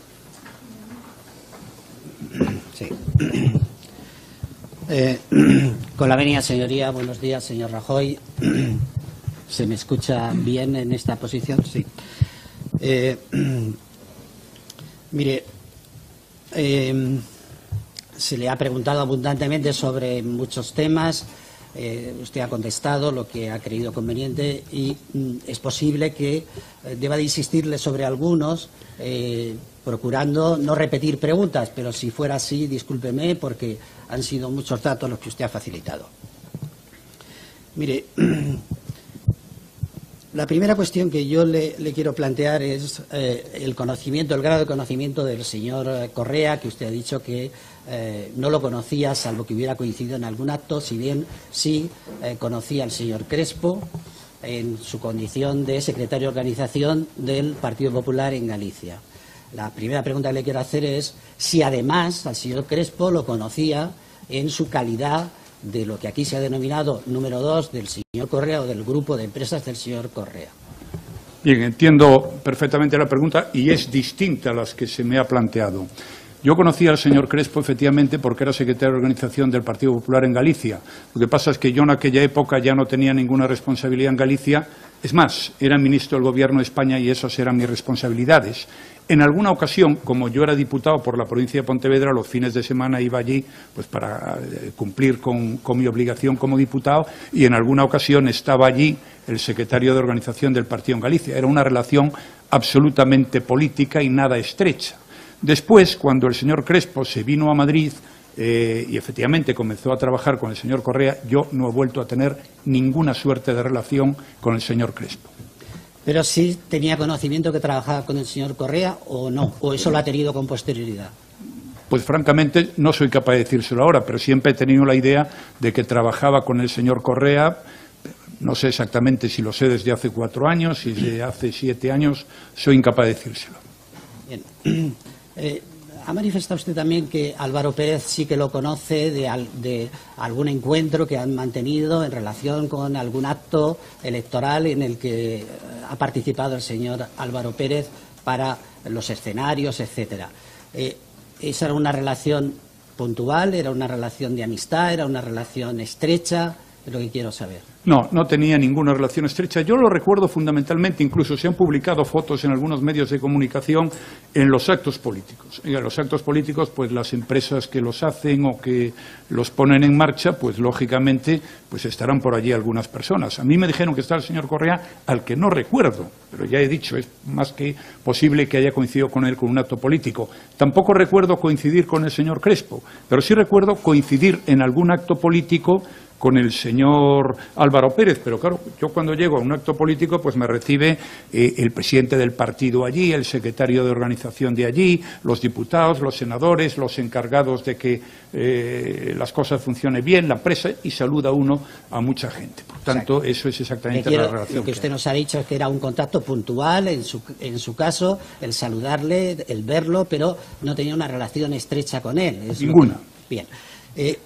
Sí. Eh, con la venia, señoría, buenos días, señor Rajoy. ¿Se me escucha bien en esta posición? Sí. Eh, mire, eh, se le ha preguntado abundantemente sobre muchos temas. Eh, usted ha contestado lo que ha creído conveniente y mm, es posible que eh, deba de insistirle sobre algunos, eh, procurando no repetir preguntas, pero si fuera así, discúlpeme, porque han sido muchos datos los que usted ha facilitado. Mire, la primera cuestión que yo le, le quiero plantear es eh, el conocimiento, el grado de conocimiento del señor eh, Correa, que usted ha dicho que eh, no lo conocía, salvo que hubiera coincidido en algún acto, si bien sí eh, conocía al señor Crespo en su condición de secretario de organización del Partido Popular en Galicia. La primera pregunta que le quiero hacer es si además al señor Crespo lo conocía en su calidad de lo que aquí se ha denominado número dos del señor Correa o del grupo de empresas del señor Correa. Bien, entiendo perfectamente la pregunta y es distinta a las que se me ha planteado. Yo conocía al señor Crespo, efectivamente, porque era secretario de organización del Partido Popular en Galicia. Lo que pasa es que yo en aquella época ya no tenía ninguna responsabilidad en Galicia. Es más, era ministro del Gobierno de España y esas eran mis responsabilidades. En alguna ocasión, como yo era diputado por la provincia de Pontevedra, los fines de semana iba allí pues para eh, cumplir con, con mi obligación como diputado y en alguna ocasión estaba allí el secretario de organización del partido en Galicia. Era una relación absolutamente política y nada estrecha. Después, cuando el señor Crespo se vino a Madrid eh, y efectivamente comenzó a trabajar con el señor Correa, yo no he vuelto a tener ninguna suerte de relación con el señor Crespo. Pero sí tenía conocimiento que trabajaba con el señor Correa o no, o eso lo ha tenido con posterioridad. Pues francamente no soy capaz de decírselo ahora, pero siempre he tenido la idea de que trabajaba con el señor Correa. No sé exactamente si lo sé desde hace cuatro años, si desde hace siete años, soy incapaz de decírselo. Bien. Eh, ha manifestado usted también que Álvaro Pérez sí que lo conoce de, al, de algún encuentro que han mantenido en relación con algún acto electoral en el que ha participado el señor Álvaro Pérez para los escenarios, etcétera. Eh, ¿Esa era una relación puntual? ¿Era una relación de amistad? ¿Era una relación estrecha? Es lo que quiero saber. No, no tenía ninguna relación estrecha. Yo lo recuerdo fundamentalmente, incluso se han publicado fotos en algunos medios de comunicación en los actos políticos. En los actos políticos, pues las empresas que los hacen o que los ponen en marcha, pues lógicamente pues estarán por allí algunas personas. A mí me dijeron que está el señor Correa, al que no recuerdo, pero ya he dicho, es más que posible que haya coincidido con él con un acto político. Tampoco recuerdo coincidir con el señor Crespo, pero sí recuerdo coincidir en algún acto político con el señor Álvaro Pérez, pero claro, yo cuando llego a un acto político pues me recibe eh, el presidente del partido allí, el secretario de organización de allí, los diputados, los senadores, los encargados de que eh, las cosas funcionen bien, la empresa, y saluda uno a mucha gente. Por tanto, eso es exactamente quiero, la relación. Lo que usted nos ha dicho es que era un contacto puntual, en su, en su caso, el saludarle, el verlo, pero no tenía una relación estrecha con él. Es Ninguna. Que, bien. Eh,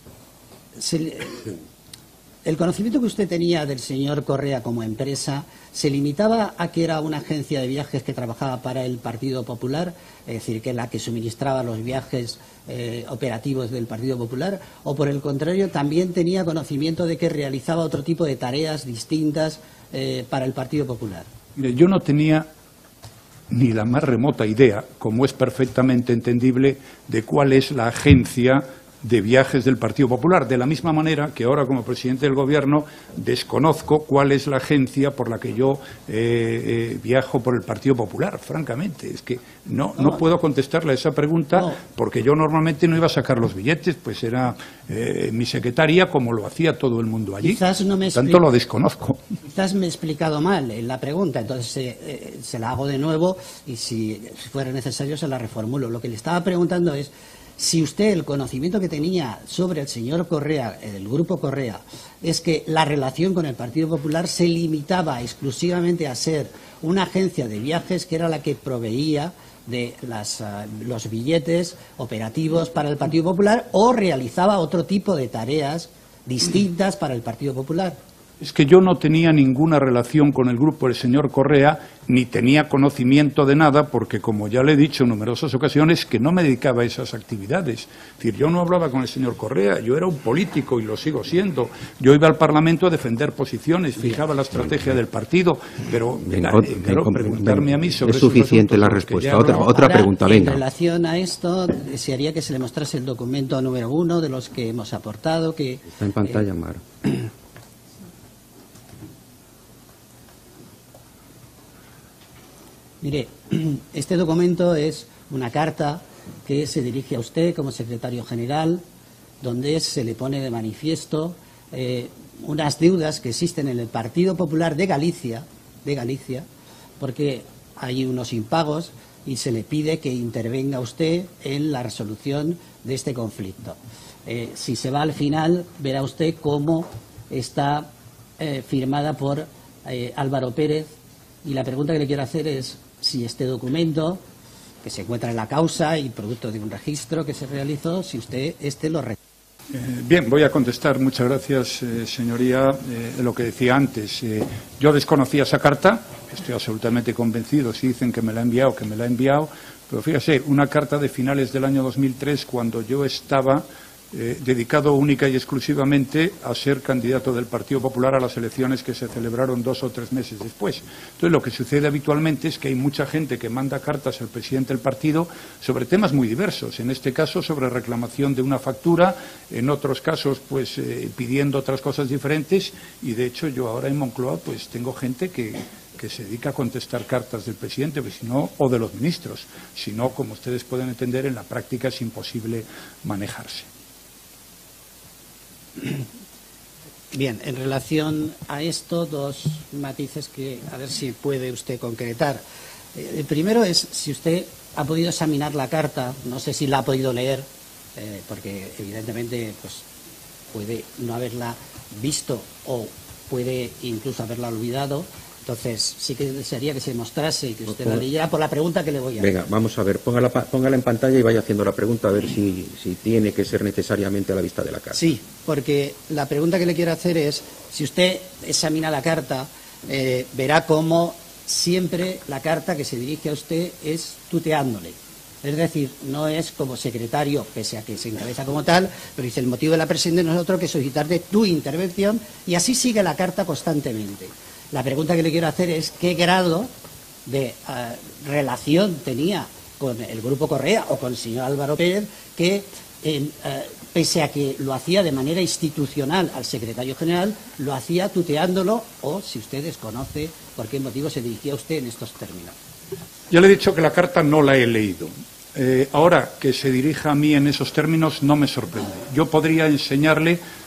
se, el conocimiento que usted tenía del señor Correa como empresa, ¿se limitaba a que era una agencia de viajes que trabajaba para el Partido Popular? Es decir, que la que suministraba los viajes eh, operativos del Partido Popular, o por el contrario, también tenía conocimiento de que realizaba otro tipo de tareas distintas eh, para el Partido Popular. Mire, yo no tenía ni la más remota idea, como es perfectamente entendible, de cuál es la agencia de viajes del Partido Popular, de la misma manera que ahora, como presidente del Gobierno, desconozco cuál es la agencia por la que yo eh, eh, viajo por el Partido Popular, francamente. Es que no, no, no puedo contestarle a esa pregunta, no, porque yo normalmente no iba a sacar los billetes, pues era eh, mi secretaria, como lo hacía todo el mundo allí. Quizás no me tanto lo desconozco. Quizás me he explicado mal en la pregunta, entonces eh, eh, se la hago de nuevo y si fuera necesario se la reformulo. Lo que le estaba preguntando es si usted, el conocimiento que tenía sobre el señor Correa, el grupo Correa, es que la relación con el Partido Popular se limitaba exclusivamente a ser una agencia de viajes que era la que proveía de las, uh, los billetes operativos para el Partido Popular, o realizaba otro tipo de tareas distintas para el Partido Popular. Es que yo no tenía ninguna relación con el grupo del señor Correa, ni tenía conocimiento de nada, porque, como ya le he dicho en numerosas ocasiones, que no me dedicaba a esas actividades. Es decir, yo no hablaba con el señor Correa, yo era un político y lo sigo siendo. Yo iba al Parlamento a defender posiciones, fijaba la estrategia del partido, pero venga, eh, claro, venga, preguntarme venga, a mí sobre es suficiente la respuesta. Otra, no, otra ahora, pregunta, venga. En relación a esto, desearía que se le mostrase el documento número uno de los que hemos aportado. Que está en pantalla, eh, Mar. Mire, este documento es una carta que se dirige a usted como secretario general, donde se le pone de manifiesto eh, unas deudas que existen en el Partido Popular de Galicia, de Galicia, porque hay unos impagos y se le pide que intervenga usted en la resolución de este conflicto. Eh, si se va al final, verá usted cómo está eh, firmada por eh, Álvaro Pérez, y la pregunta que le quiero hacer es si este documento, que se encuentra en la causa y producto de un registro que se realizó, si usted este lo reconoce. Eh, bien, voy a contestar. Muchas gracias, eh, señoría. Eh, lo que decía antes, eh, yo desconocía esa carta, estoy absolutamente convencido, si dicen que me la ha enviado, que me la ha enviado, pero fíjese, una carta de finales del año dos mil tres, cuando yo estaba Eh, dedicado única y exclusivamente a ser candidato del Partido Popular a las elecciones que se celebraron dos o tres meses después. Entonces, lo que sucede habitualmente es que hay mucha gente que manda cartas al presidente del partido sobre temas muy diversos. En este caso, sobre reclamación de una factura, en otros casos, pues eh, pidiendo otras cosas diferentes, y de hecho yo ahora en Moncloa pues tengo gente que que se dedica a contestar cartas del presidente, pues, si no, o de los ministros. Si no, como ustedes pueden entender, en la práctica es imposible manejarse. Bien, en relación a esto, dos matices que a ver si puede usted concretar. Eh, el primero es si usted ha podido examinar la carta, no sé si la ha podido leer, eh, porque evidentemente pues puede no haberla visto o puede incluso haberla olvidado. Entonces, sí que desearía que se mostrase y que usted la leyera por la pregunta que le voy a hacer. Venga, vamos a ver, póngala, póngala en pantalla y vaya haciendo la pregunta a ver si, si tiene que ser necesariamente a la vista de la carta. Sí, porque la pregunta que le quiero hacer es, si usted examina la carta, eh, verá cómo siempre la carta que se dirige a usted es tuteándole. Es decir, no es como secretario, pese a que se encabeza como tal, pero dice, el motivo de la presión de nosotros que solicitarte tu intervención, y así sigue la carta constantemente. La pregunta que le quiero hacer es qué grado de uh, relación tenía con el Grupo Correa o con el señor Álvaro Pérez, que eh, uh, pese a que lo hacía de manera institucional al secretario general, lo hacía tuteándolo, o si usted desconoce por qué motivo se dirigía a usted en estos términos. Ya le he dicho que la carta no la he leído. Eh, ahora, que se dirija a mí en esos términos no me sorprende. Yo podría enseñarle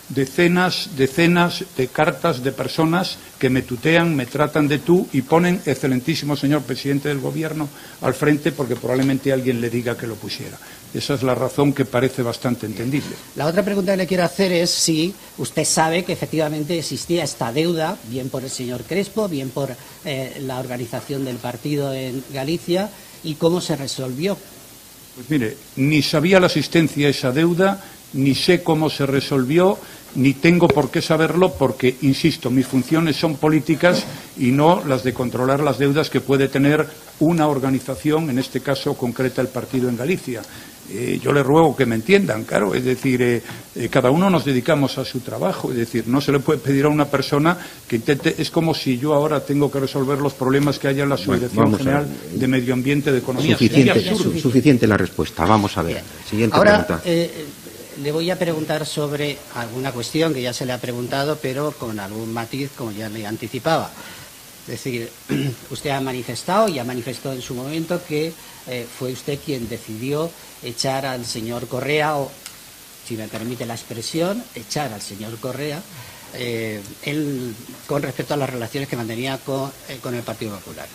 decenas, decenas de cartas de personas que me tutean, me tratan de tú y ponen excelentísimo señor presidente del Gobierno al frente porque probablemente alguien le diga que lo pusiera. Esa es la razón que parece bastante entendible. La otra pregunta que le quiero hacer es si usted sabe que efectivamente existía esta deuda, bien por el señor Crespo, bien por eh, la organización del partido en Galicia, y cómo se resolvió. Pues mire, ni sabía la existencia de esa deuda, ni sé cómo se resolvió, ni tengo por qué saberlo porque, insisto, mis funciones son políticas y no las de controlar las deudas que puede tener una organización, en este caso concreta el partido en Galicia. Eh, yo le ruego que me entiendan, claro, es decir, eh, eh, cada uno nos dedicamos a su trabajo, es decir, no se le puede pedir a una persona que intente, es como si yo ahora tengo que resolver los problemas que haya en la Subdirección bueno, General a, de Medio Ambiente de Economía. Suficiente, su, suficiente la respuesta, vamos a ver. Siguiente Ahora, pregunta. Eh, le voy a preguntar sobre alguna cuestión que ya se le ha preguntado, pero con algún matiz, como ya le anticipaba. Es decir, usted ha manifestado y ha manifestado en su momento que eh, fue usted quien decidió echar al señor Correa, o, si me permite la expresión, echar al señor Correa eh, él, con respecto a las relaciones que mantenía con, eh, con el Partido Popular.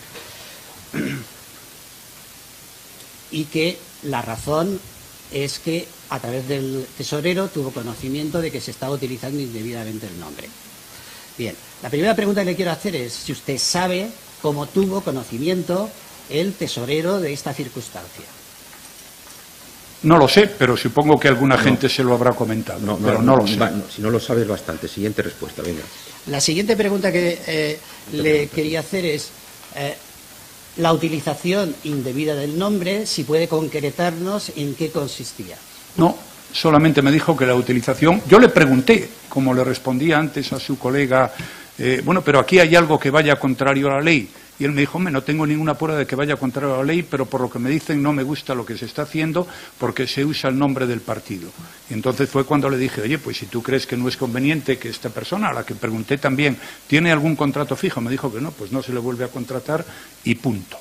Y que la razón es que a través del tesorero tuvo conocimiento de que se estaba utilizando indebidamente el nombre. Bien, la primera pregunta que le quiero hacer es si usted sabe cómo tuvo conocimiento el tesorero de esta circunstancia. No lo sé, pero supongo que alguna no. gente se lo habrá comentado, no, no, pero no, no lo sé. Va, no, si no lo sabes bastante. Siguiente respuesta, venga. La siguiente pregunta que eh, le quería hacer es eh, la utilización indebida del nombre, si puede concretarnos en qué consistía. No, solamente me dijo que la utilización... Yo le pregunté, como le respondía antes a su colega, eh, bueno, pero aquí hay algo que vaya contrario a la ley. Y él me dijo, hombre, no tengo ninguna prueba de que vaya contrario a la ley, pero por lo que me dicen no me gusta lo que se está haciendo porque se usa el nombre del partido. Y entonces fue cuando le dije, oye, pues si tú crees que no es conveniente que esta persona, a la que pregunté también, ¿tiene algún contrato fijo? Me dijo que no, pues no se le vuelve a contratar y punto.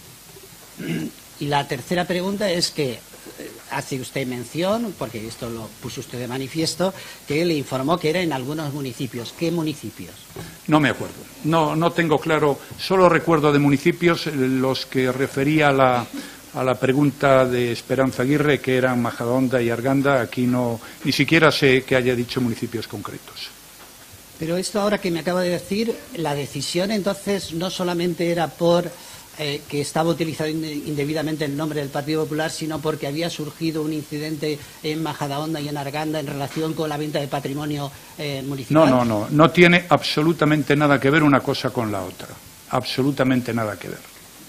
Y la tercera pregunta es que hace usted mención, porque esto lo puso usted de manifiesto, que le informó que era en algunos municipios. ¿Qué municipios? No me acuerdo. No, no tengo claro. Solo recuerdo de municipios los que refería a la, a la pregunta de Esperanza Aguirre, que eran Majadahonda y Arganda. Aquí no, ni siquiera sé que haya dicho municipios concretos. Pero esto ahora que me acaba de decir, la decisión entonces no solamente era por... Eh, que estaba utilizando indebidamente el nombre del Partido Popular, sino porque había surgido un incidente en Majadahonda y en Arganda en relación con la venta de patrimonio eh, municipal. No, no, no. No tiene absolutamente nada que ver una cosa con la otra. Absolutamente nada que ver.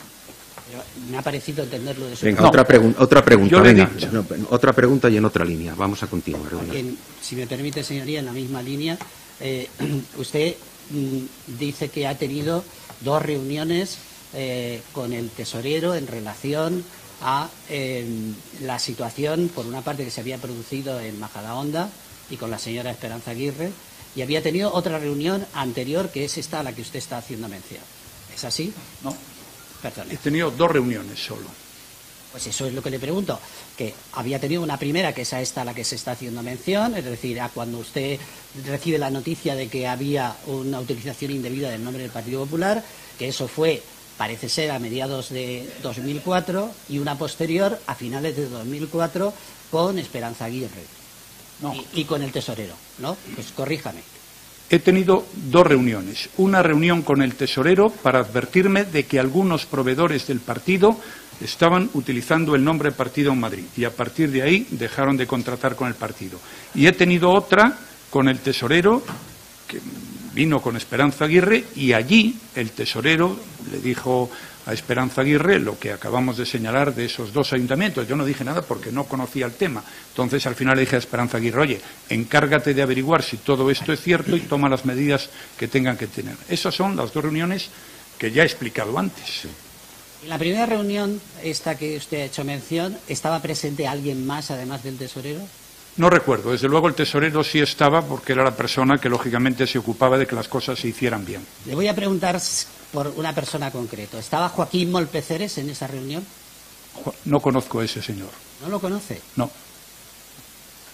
Pero me ha parecido entenderlo de su Venga, no. otra, pregu otra pregunta. Yo venga. No, otra pregunta y en otra línea. Vamos a continuar. En, si me permite, señoría, en la misma línea, eh, usted mm, dice que ha tenido dos reuniones Eh, con el tesorero en relación a eh, la situación, por una parte, que se había producido en Majadahonda y con la señora Esperanza Aguirre, y había tenido otra reunión anterior, que es esta a la que usted está haciendo mención. ¿Es así? No. Perdón. He tenido dos reuniones solo. Pues eso es lo que le pregunto, que había tenido una primera, que es a esta a la que se está haciendo mención, es decir, a cuando usted recibe la noticia de que había una utilización indebida del nombre del Partido Popular, que eso fue... parece ser a mediados de dos mil cuatro, y una posterior a finales de dos mil cuatro con Esperanza Aguirre. No. Y, y con el tesorero, ¿no? Pues corríjame. He tenido dos reuniones. Una reunión con el tesorero para advertirme de que algunos proveedores del partido estaban utilizando el nombre Partido en Madrid y a partir de ahí dejaron de contratar con el partido. Y he tenido otra con el tesorero que vino con Esperanza Aguirre y allí el tesorero le dijo a Esperanza Aguirre lo que acabamos de señalar de esos dos ayuntamientos. Yo no dije nada porque no conocía el tema. Entonces al final le dije a Esperanza Aguirre, oye, encárgate de averiguar si todo esto es cierto y toma las medidas que tengan que tener. Esas son las dos reuniones que ya he explicado antes. En la primera reunión, esta que usted ha hecho mención, ¿estaba presente alguien más además del tesorero? No recuerdo. Desde luego el tesorero sí estaba porque era la persona que lógicamente se ocupaba de que las cosas se hicieran bien. Le voy a preguntar por una persona concreta. ¿Estaba Joaquín Molpeceres en esa reunión? No conozco a ese señor. ¿No lo conoce? No.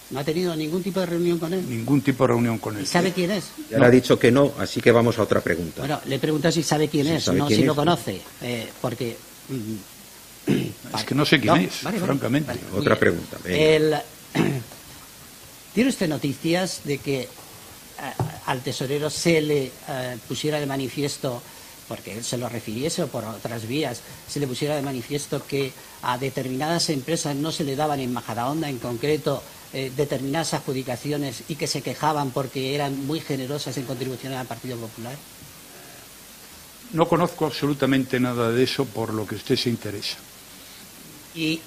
¿No ha tenido ningún tipo de reunión con él? Ningún tipo de reunión con él. ¿Y sabe quién es? Ya le ha dicho que no, así que vamos a otra pregunta. Bueno, le pregunto si sabe quién Sí, es, sabe no quién si es. lo conoce, eh, porque... mm, Es que no sé quién no, es, vale, vale, francamente. vale, muy Otra bien. pregunta, venga. El- ¿Tiene usted noticias de que eh, al tesorero se le eh, pusiera de manifiesto, porque él se lo refiriese o por otras vías, se le pusiera de manifiesto que a determinadas empresas no se le daban en Majadahonda en concreto eh, determinadas adjudicaciones y que se quejaban porque eran muy generosas en contribuciones al Partido Popular? No conozco absolutamente nada de eso por lo que usted se interesa. Y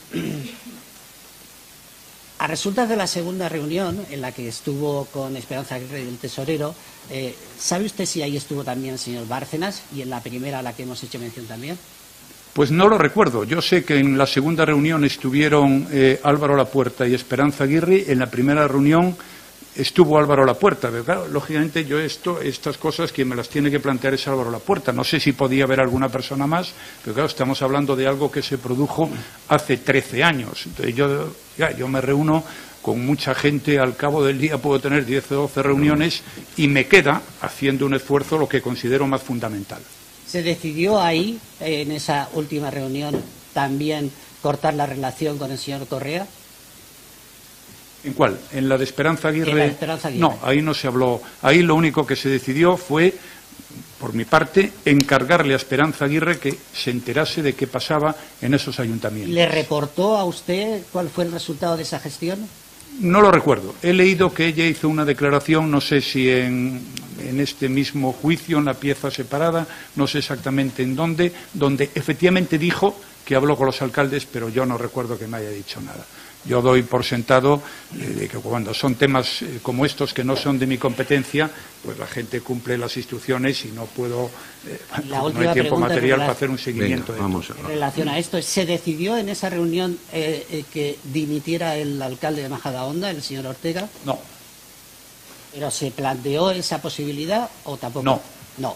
a resultas de la segunda reunión en la que estuvo con Esperanza Aguirre y el tesorero, eh, ¿sabe usted si ahí estuvo también el señor Bárcenas y en la primera a la que hemos hecho mención también? Pues no lo recuerdo. Yo sé que en la segunda reunión estuvieron eh, Álvaro Lapuerta y Esperanza Aguirre. En la primera reunión estuvo Álvaro Lapuerta. Pero claro, lógicamente yo esto, estas cosas quien me las tiene que plantear es Álvaro Lapuerta. No sé si podía haber alguna persona más, pero claro, estamos hablando de algo que se produjo hace trece años. Entonces yo, ya, yo me reúno con mucha gente, al cabo del día puedo tener diez o doce reuniones y me queda haciendo un esfuerzo lo que considero más fundamental. ¿Se decidió ahí, eh, en esa última reunión, también cortar la relación con el señor Correa? ¿En cuál? ¿En la de Esperanza Aguirre? En la de Esperanza Aguirre. No, ahí no se habló. Ahí lo único que se decidió fue, por mi parte, encargarle a Esperanza Aguirre que se enterase de qué pasaba en esos ayuntamientos. ¿Le reportó a usted cuál fue el resultado de esa gestión? No lo recuerdo. He leído que ella hizo una declaración, no sé si en, en este mismo juicio, en la pieza separada, no sé exactamente en dónde, donde efectivamente dijo que habló con los alcaldes, pero yo no recuerdo que me haya dicho nada. Yo doy por sentado eh, de que cuando son temas eh, como estos que no son de mi competencia, pues la gente cumple las instrucciones y no puedo, eh, La no última hay tiempo pregunta material es para hacer un seguimiento. Venga, de vamos esto. a- En relación a esto, ¿se decidió en esa reunión eh, eh, que dimitiera el alcalde de Majadahonda, el señor Ortega? No, ¿Pero se planteó esa posibilidad o tampoco? No. No.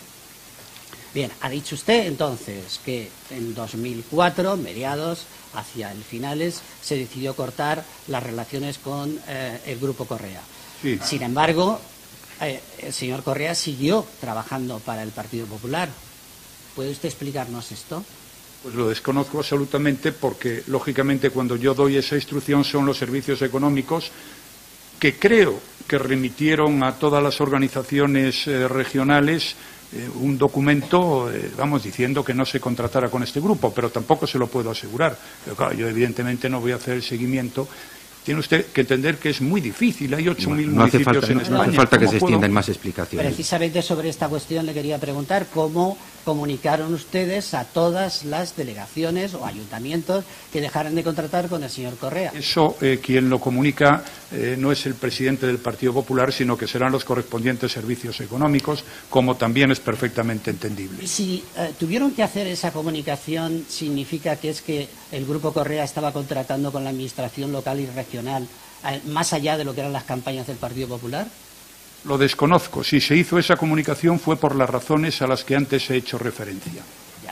Bien, ha dicho usted entonces que en dos mil cuatro, mediados, hacia el finales, se decidió cortar las relaciones con eh, el Grupo Correa. Sí. Sin embargo, eh, el señor Correa siguió trabajando para el Partido Popular. ¿Puede usted explicarnos esto? pues lo desconozco absolutamente porque, lógicamente, cuando yo doy esa instrucción son los servicios económicos que creo que remitieron a todas las organizaciones eh, regionales eh, un documento, eh, vamos, diciendo que no se contratara con este grupo, pero tampoco se lo puedo asegurar. Pero claro, yo evidentemente no voy a hacer el seguimiento. Tiene usted que entender que es muy difícil. Hay ocho mil No hace municipios falta, en no, España. no hace falta que ¿Cómo se puedo? extiendan más explicaciones. Precisamente sobre esta cuestión le quería preguntar cómo comunicaron ustedes a todas las delegaciones o ayuntamientos que dejaran de contratar con el señor Correa. Eso, eh, quien lo comunica eh, no es el presidente del Partido Popular, sino que serán los correspondientes servicios económicos, como también es perfectamente entendible. Y si eh, tuvieron que hacer esa comunicación, ¿significa que es que el Grupo Correa estaba contratando con la Administración local y regional eh, más allá de lo que eran las campañas del Partido Popular? Lo desconozco. Si se hizo esa comunicación fue por las razones a las que antes he hecho referencia. Ya.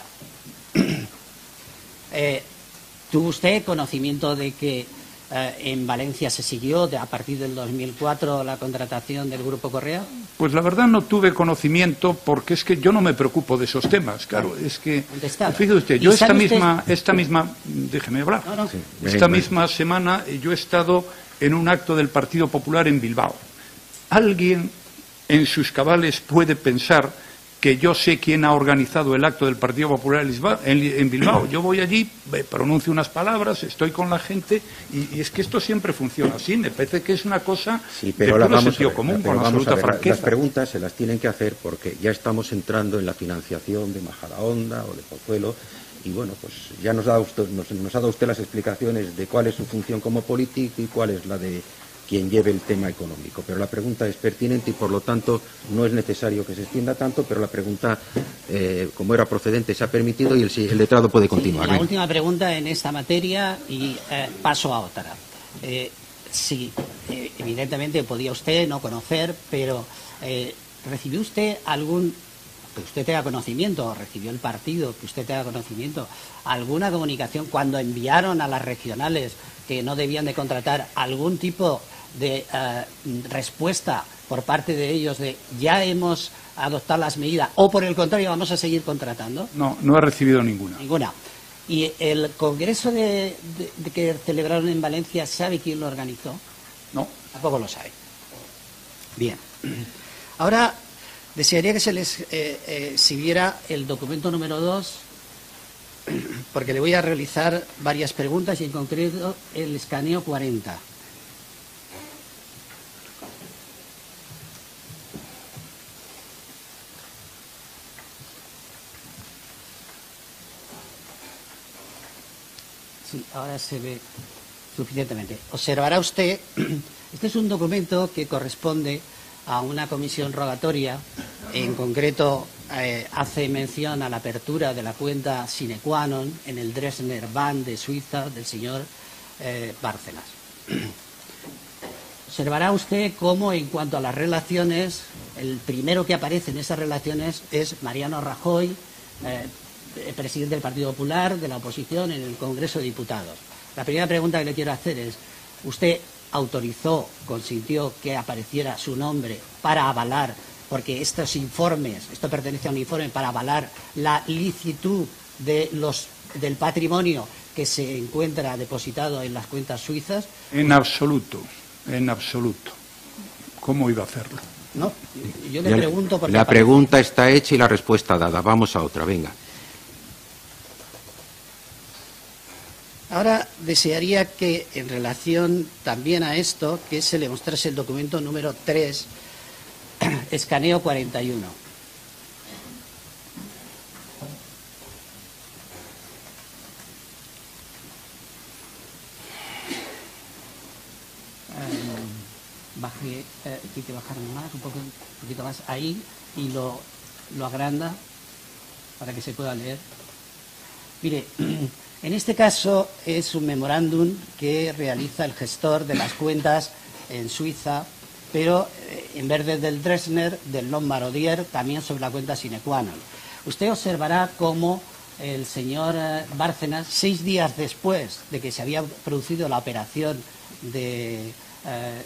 Eh, ¿Tuvo usted conocimiento de que eh, en Valencia se siguió de, a partir del dos mil cuatro la contratación del Grupo Correa? Pues la verdad no tuve conocimiento porque es que yo no me preocupo de esos temas. Claro, es que, Contestado. fíjese usted, ¿Y yo esta sabe usted- misma, esta misma, déjeme hablar, No, no. Sí. esta Venga. misma semana yo he estado en un acto del Partido Popular en Bilbao. ¿Alguien en sus cabales puede pensar que yo sé quién ha organizado el acto del Partido Popular en Lisba- en Li- en Bilbao? Yo voy allí, eh, pronuncio unas palabras, estoy con la gente y, y es que esto siempre funciona así. Me parece que es una cosa Sí, pero de la, puro vamos a sentido ver, común, pero con vamos a absoluta ver, la- franqueza. Las preguntas se las tienen que hacer porque ya estamos entrando en la financiación de Majadahonda o de Pozuelo y bueno, pues ya nos, da usted, nos, nos ha dado usted las explicaciones de cuál es su función como político y cuál es la de quien lleve el tema económico. Pero la pregunta es pertinente y por lo tanto no es necesario que se extienda tanto, pero la pregunta, eh, como era procedente, se ha permitido y el, el letrado puede continuar. La Venga. última pregunta en esta materia y eh, paso a otra. Eh, sí, eh, evidentemente podía usted no conocer, pero eh, ¿recibió usted algún que usted tenga conocimiento, o recibió el partido, que usted tenga conocimiento, alguna comunicación cuando enviaron a las regionales que no debían de contratar algún tipo de eh, respuesta por parte de ellos de ya hemos adoptado las medidas o por el contrario vamos a seguir contratando? No, no he recibido ninguna. Ninguna. ¿Y el congreso de, de, de que celebraron en Valencia, sabe quién lo organizó? No. Tampoco lo sabe. Bien. Ahora desearía que se les eh, eh, exhibiera el documento número dos, porque le voy a realizar varias preguntas y en concreto el escaneo cuarenta. Sí, ahora se ve suficientemente. Observará usted, este es un documento que corresponde a una comisión rogatoria, en concreto eh, hace mención a la apertura de la cuenta sine qua non en el Dresdner Bank de Suiza del señor eh, Bárcenas. Observará usted cómo en cuanto a las relaciones, el primero que aparece en esas relaciones es Mariano Rajoy, eh, presidente del Partido Popular, de la oposición en el Congreso de Diputados. La primera pregunta que le quiero hacer es, ¿usted autorizó, consintió que apareciera su nombre para avalar, porque estos informes, esto pertenece a un informe para avalar la licitud de los, del patrimonio que se encuentra depositado en las cuentas suizas? En absoluto, en absoluto. ¿Cómo iba a hacerlo? No, yo le Ya pregunto porque la aparece. pregunta está hecha y la respuesta dada. Vamos a otra, venga. Ahora desearía que, en relación también a esto, que se le mostrase el documento número tres, escaneo cuarenta y uno. Um, baje, eh, hay que bajar más, un, poco, un poquito más ahí, y lo, lo agranda para que se pueda leer. Mire, en este caso es un memorándum que realiza el gestor de las cuentas en Suiza, pero eh, en vez de del Dresdner, del Lombard-Odier, también sobre la cuenta sine qua non. Usted observará cómo el señor eh, Bárcenas, seis días después de que se había producido la operación de, eh,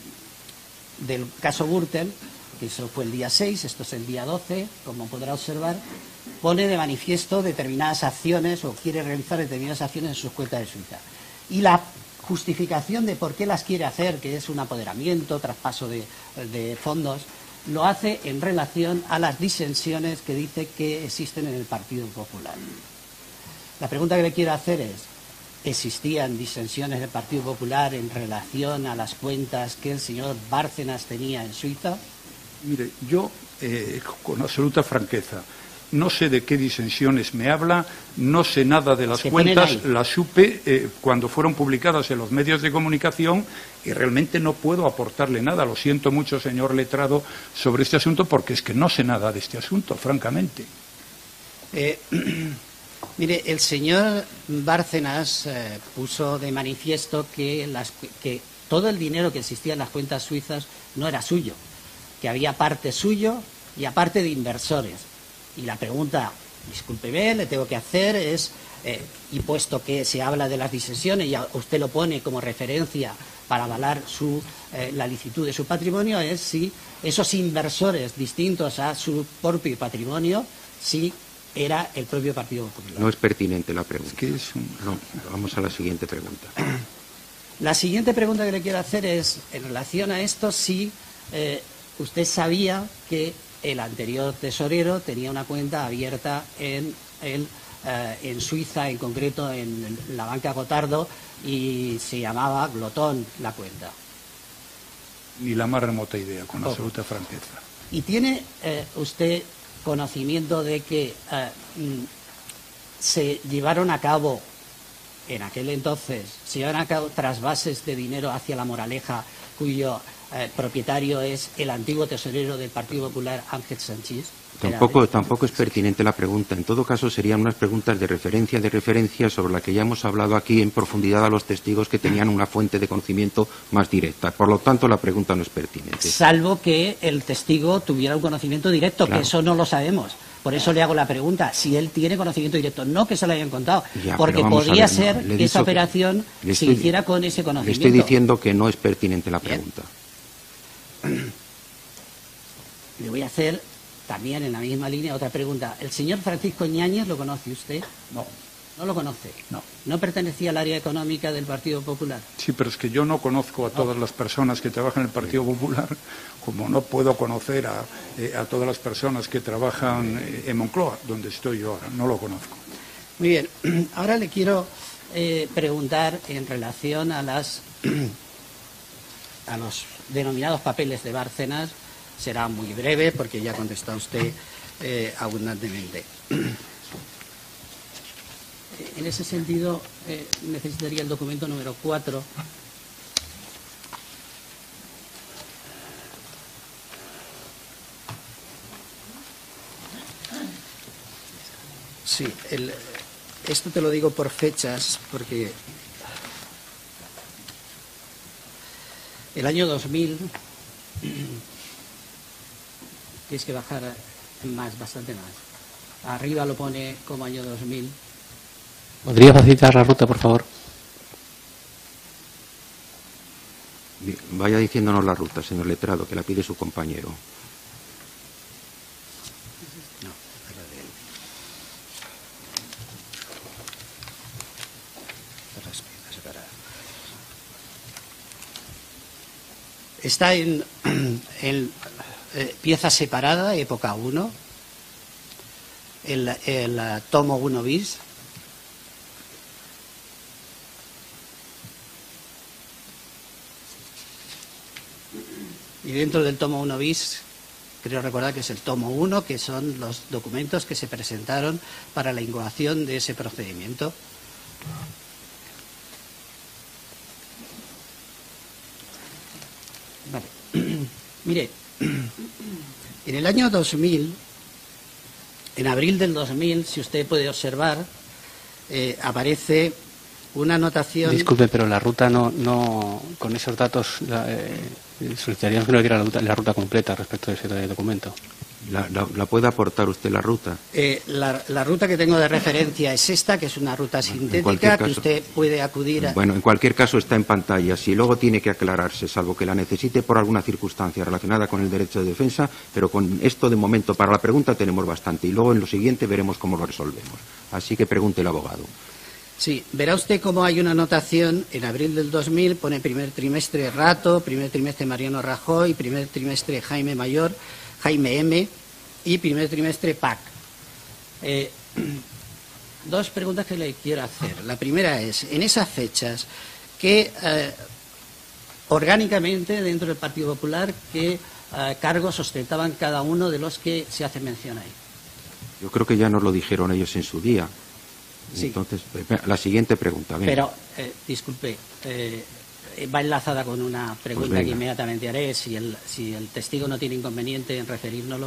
del caso Gürtel, que eso fue el día seis, esto es el día doce, como podrá observar, pone de manifiesto determinadas acciones o quiere realizar determinadas acciones en sus cuentas de Suiza. Y la justificación de por qué las quiere hacer, que es un apoderamiento, traspaso de, de fondos, lo hace en relación a las disensiones que dice que existen en el Partido Popular. La pregunta que le quiero hacer es, ¿existían disensiones del Partido Popular en relación a las cuentas que el señor Bárcenas tenía en Suiza? Mire, yo, eh, con absoluta franqueza, no sé de qué disensiones me habla, no sé nada de las Se cuentas, ponen ahí. las supe eh, cuando fueron publicadas en los medios de comunicación y realmente no puedo aportarle nada. Lo siento mucho, señor letrado, sobre este asunto porque es que no sé nada de este asunto, francamente. Eh, mire, el señor Bárcenas eh, puso de manifiesto que, las, que todo el dinero que existía en las cuentas suizas no era suyo, que había parte suyo y aparte de inversores. Y la pregunta, discúlpeme, le tengo que hacer es, eh, y puesto que se habla de las disensiones y usted lo pone como referencia para avalar su, eh, la licitud de su patrimonio, es si esos inversores distintos a su propio patrimonio, si era el propio Partido Popular. No es pertinente la pregunta. Es que es un... No, vamos a la siguiente pregunta. La siguiente pregunta que le quiero hacer es, en relación a esto, si eh, usted sabía que el anterior tesorero tenía una cuenta abierta en, el, eh, en Suiza, en concreto en la banca Gotardo, y se llamaba Glotón la cuenta. Ni la más remota idea, con Ojo. absoluta franqueza. ¿Y tiene eh, usted conocimiento de que eh, mm, se llevaron a cabo, en aquel entonces, se llevaron a cabo trasvases de dinero hacia La Moraleja, cuyo eh, propietario es el antiguo tesorero del Partido Popular, Ángel Sanchís? Tampoco, tampoco es pertinente la pregunta. En todo caso, serían unas preguntas de referencia de referencia sobre la que ya hemos hablado aquí en profundidad a los testigos que tenían una fuente de conocimiento más directa. Por lo tanto, la pregunta no es pertinente. Salvo que el testigo tuviera un conocimiento directo, Claro. que eso no lo sabemos. Por eso le hago la pregunta, si él tiene conocimiento directo, no que se lo hayan contado, Ya, porque pero vamos a podría ver, no, ser le he que dicho esa que- operación le se estoy- hiciera con ese Le conocimiento. estoy diciendo que no es pertinente la Bien. pregunta. Le voy a hacer también en la misma línea otra pregunta. ¿El señor Francisco Ñáñez lo conoce usted? No, ¿No lo conoce? no. ¿No pertenecía al área económica del Partido Popular? Sí, pero es que yo no conozco a todas las personas que trabajan en el Partido Popular, como no puedo conocer a, eh, a todas las personas que trabajan eh, en Moncloa, donde estoy yo ahora. No lo conozco. Muy bien. Ahora le quiero eh, preguntar en relación a las a los denominados papeles de Bárcenas. Será muy breve porque ya contestó usted eh, abundantemente. En ese sentido, eh, necesitaría el documento número cuatro. Sí, el, esto te lo digo por fechas, porque el año dos mil, tienes que bajar más, bastante más. Arriba lo pone como año dos mil. ¿Podría facilitar la ruta, por favor? Vaya diciéndonos la ruta, señor letrado, que la pide su compañero. No, es la de él. Las piezas separadas. Está en, en eh, pieza separada, época uno, el, el eh, tomo uno bis. Y dentro del tomo uno bis, creo recordar que es el tomo uno, que son los documentos que se presentaron para la incoación de ese procedimiento. Vale. Mire, en el año dos mil, en abril del dos mil, si usted puede observar, eh, aparece una anotación... Disculpe, pero la ruta no, no con esos datos, la, eh, solicitaríamos que nos diera la ruta, la ruta completa respecto de ese documento. La, la, ¿La puede aportar usted la ruta? Eh, la, la ruta que tengo de referencia es esta, que es una ruta sintética cualquier que caso- usted puede acudir a... Bueno, en cualquier caso está en pantalla. Si luego tiene que aclararse, salvo que la necesite por alguna circunstancia relacionada con el derecho de defensa, pero con esto de momento para la pregunta tenemos bastante y luego en lo siguiente veremos cómo lo resolvemos. Así que pregunte el abogado. Sí, verá usted cómo hay una anotación en abril del dos mil, pone primer trimestre Rato, primer trimestre Mariano Rajoy, primer trimestre Jaime Mayor, Jaime M y primer trimestre P A C. Eh, dos preguntas que le quiero hacer. La primera es, en esas fechas, ¿qué eh, orgánicamente dentro del Partido Popular, qué eh, cargos ostentaban cada uno de los que se hace mención ahí? Yo creo que ya nos lo dijeron ellos en su día. Sí. Entonces, la siguiente pregunta. Venga. Pero, eh, disculpe, eh, va enlazada con una pregunta Pues venga. que inmediatamente haré. Si el, si el testigo no tiene inconveniente en referírnoslo.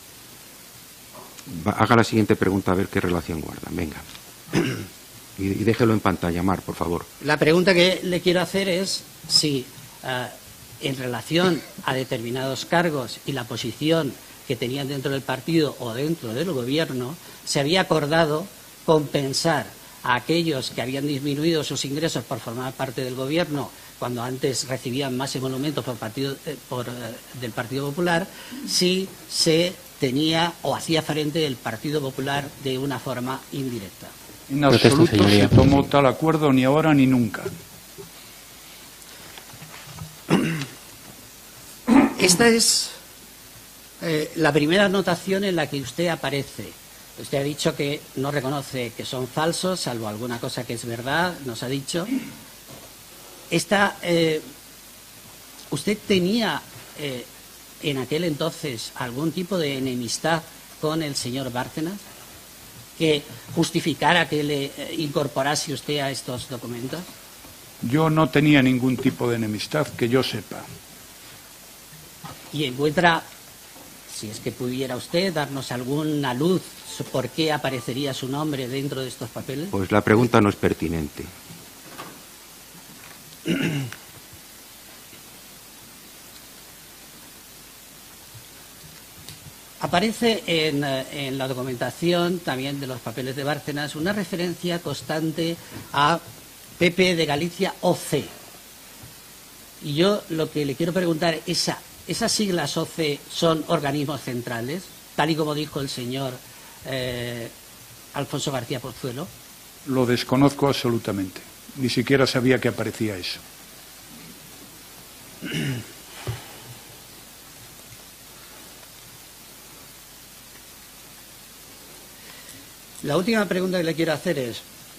Va- haga la siguiente pregunta a ver qué relación guardan. Venga. Y, y déjelo en pantalla, Mar, por favor. La pregunta que le quiero hacer es si, eh, en relación a determinados cargos y la posición que tenían dentro del partido o dentro del gobierno, se había acordado compensar a aquellos que habían disminuido sus ingresos por formar parte del gobierno cuando antes recibían más emolumentos por partido, eh, por, eh, del Partido Popular, si se tenía o hacía frente el Partido Popular de una forma indirecta. En Protesto, absoluto señoría. se tomó tal acuerdo ni ahora ni nunca. Esta es eh, la primera anotación en la que usted aparece. Usted ha dicho que no reconoce que son falsos, salvo alguna cosa que es verdad, nos ha dicho. Esta, eh, ¿usted tenía eh, en aquel entonces algún tipo de enemistad con el señor Bárcenas que justificara que le eh, incorporase usted a estos documentos? Yo no tenía ningún tipo de enemistad que yo sepa. Y encuentra si es que pudiera usted darnos alguna luz por qué aparecería su nombre dentro de estos papeles. Pues la pregunta no es pertinente. Aparece en, en la documentación también de los papeles de Bárcenas una referencia constante a P P de Galicia O C. Y yo lo que le quiero preguntar, ¿esa, ¿esas siglas O C son organismos centrales, tal y como dijo el señor eh, Alfonso García Pozuelo? Lo desconozco absolutamente. Ni siquiera sabía que aparecía eso. La última pregunta que le quiero hacer es,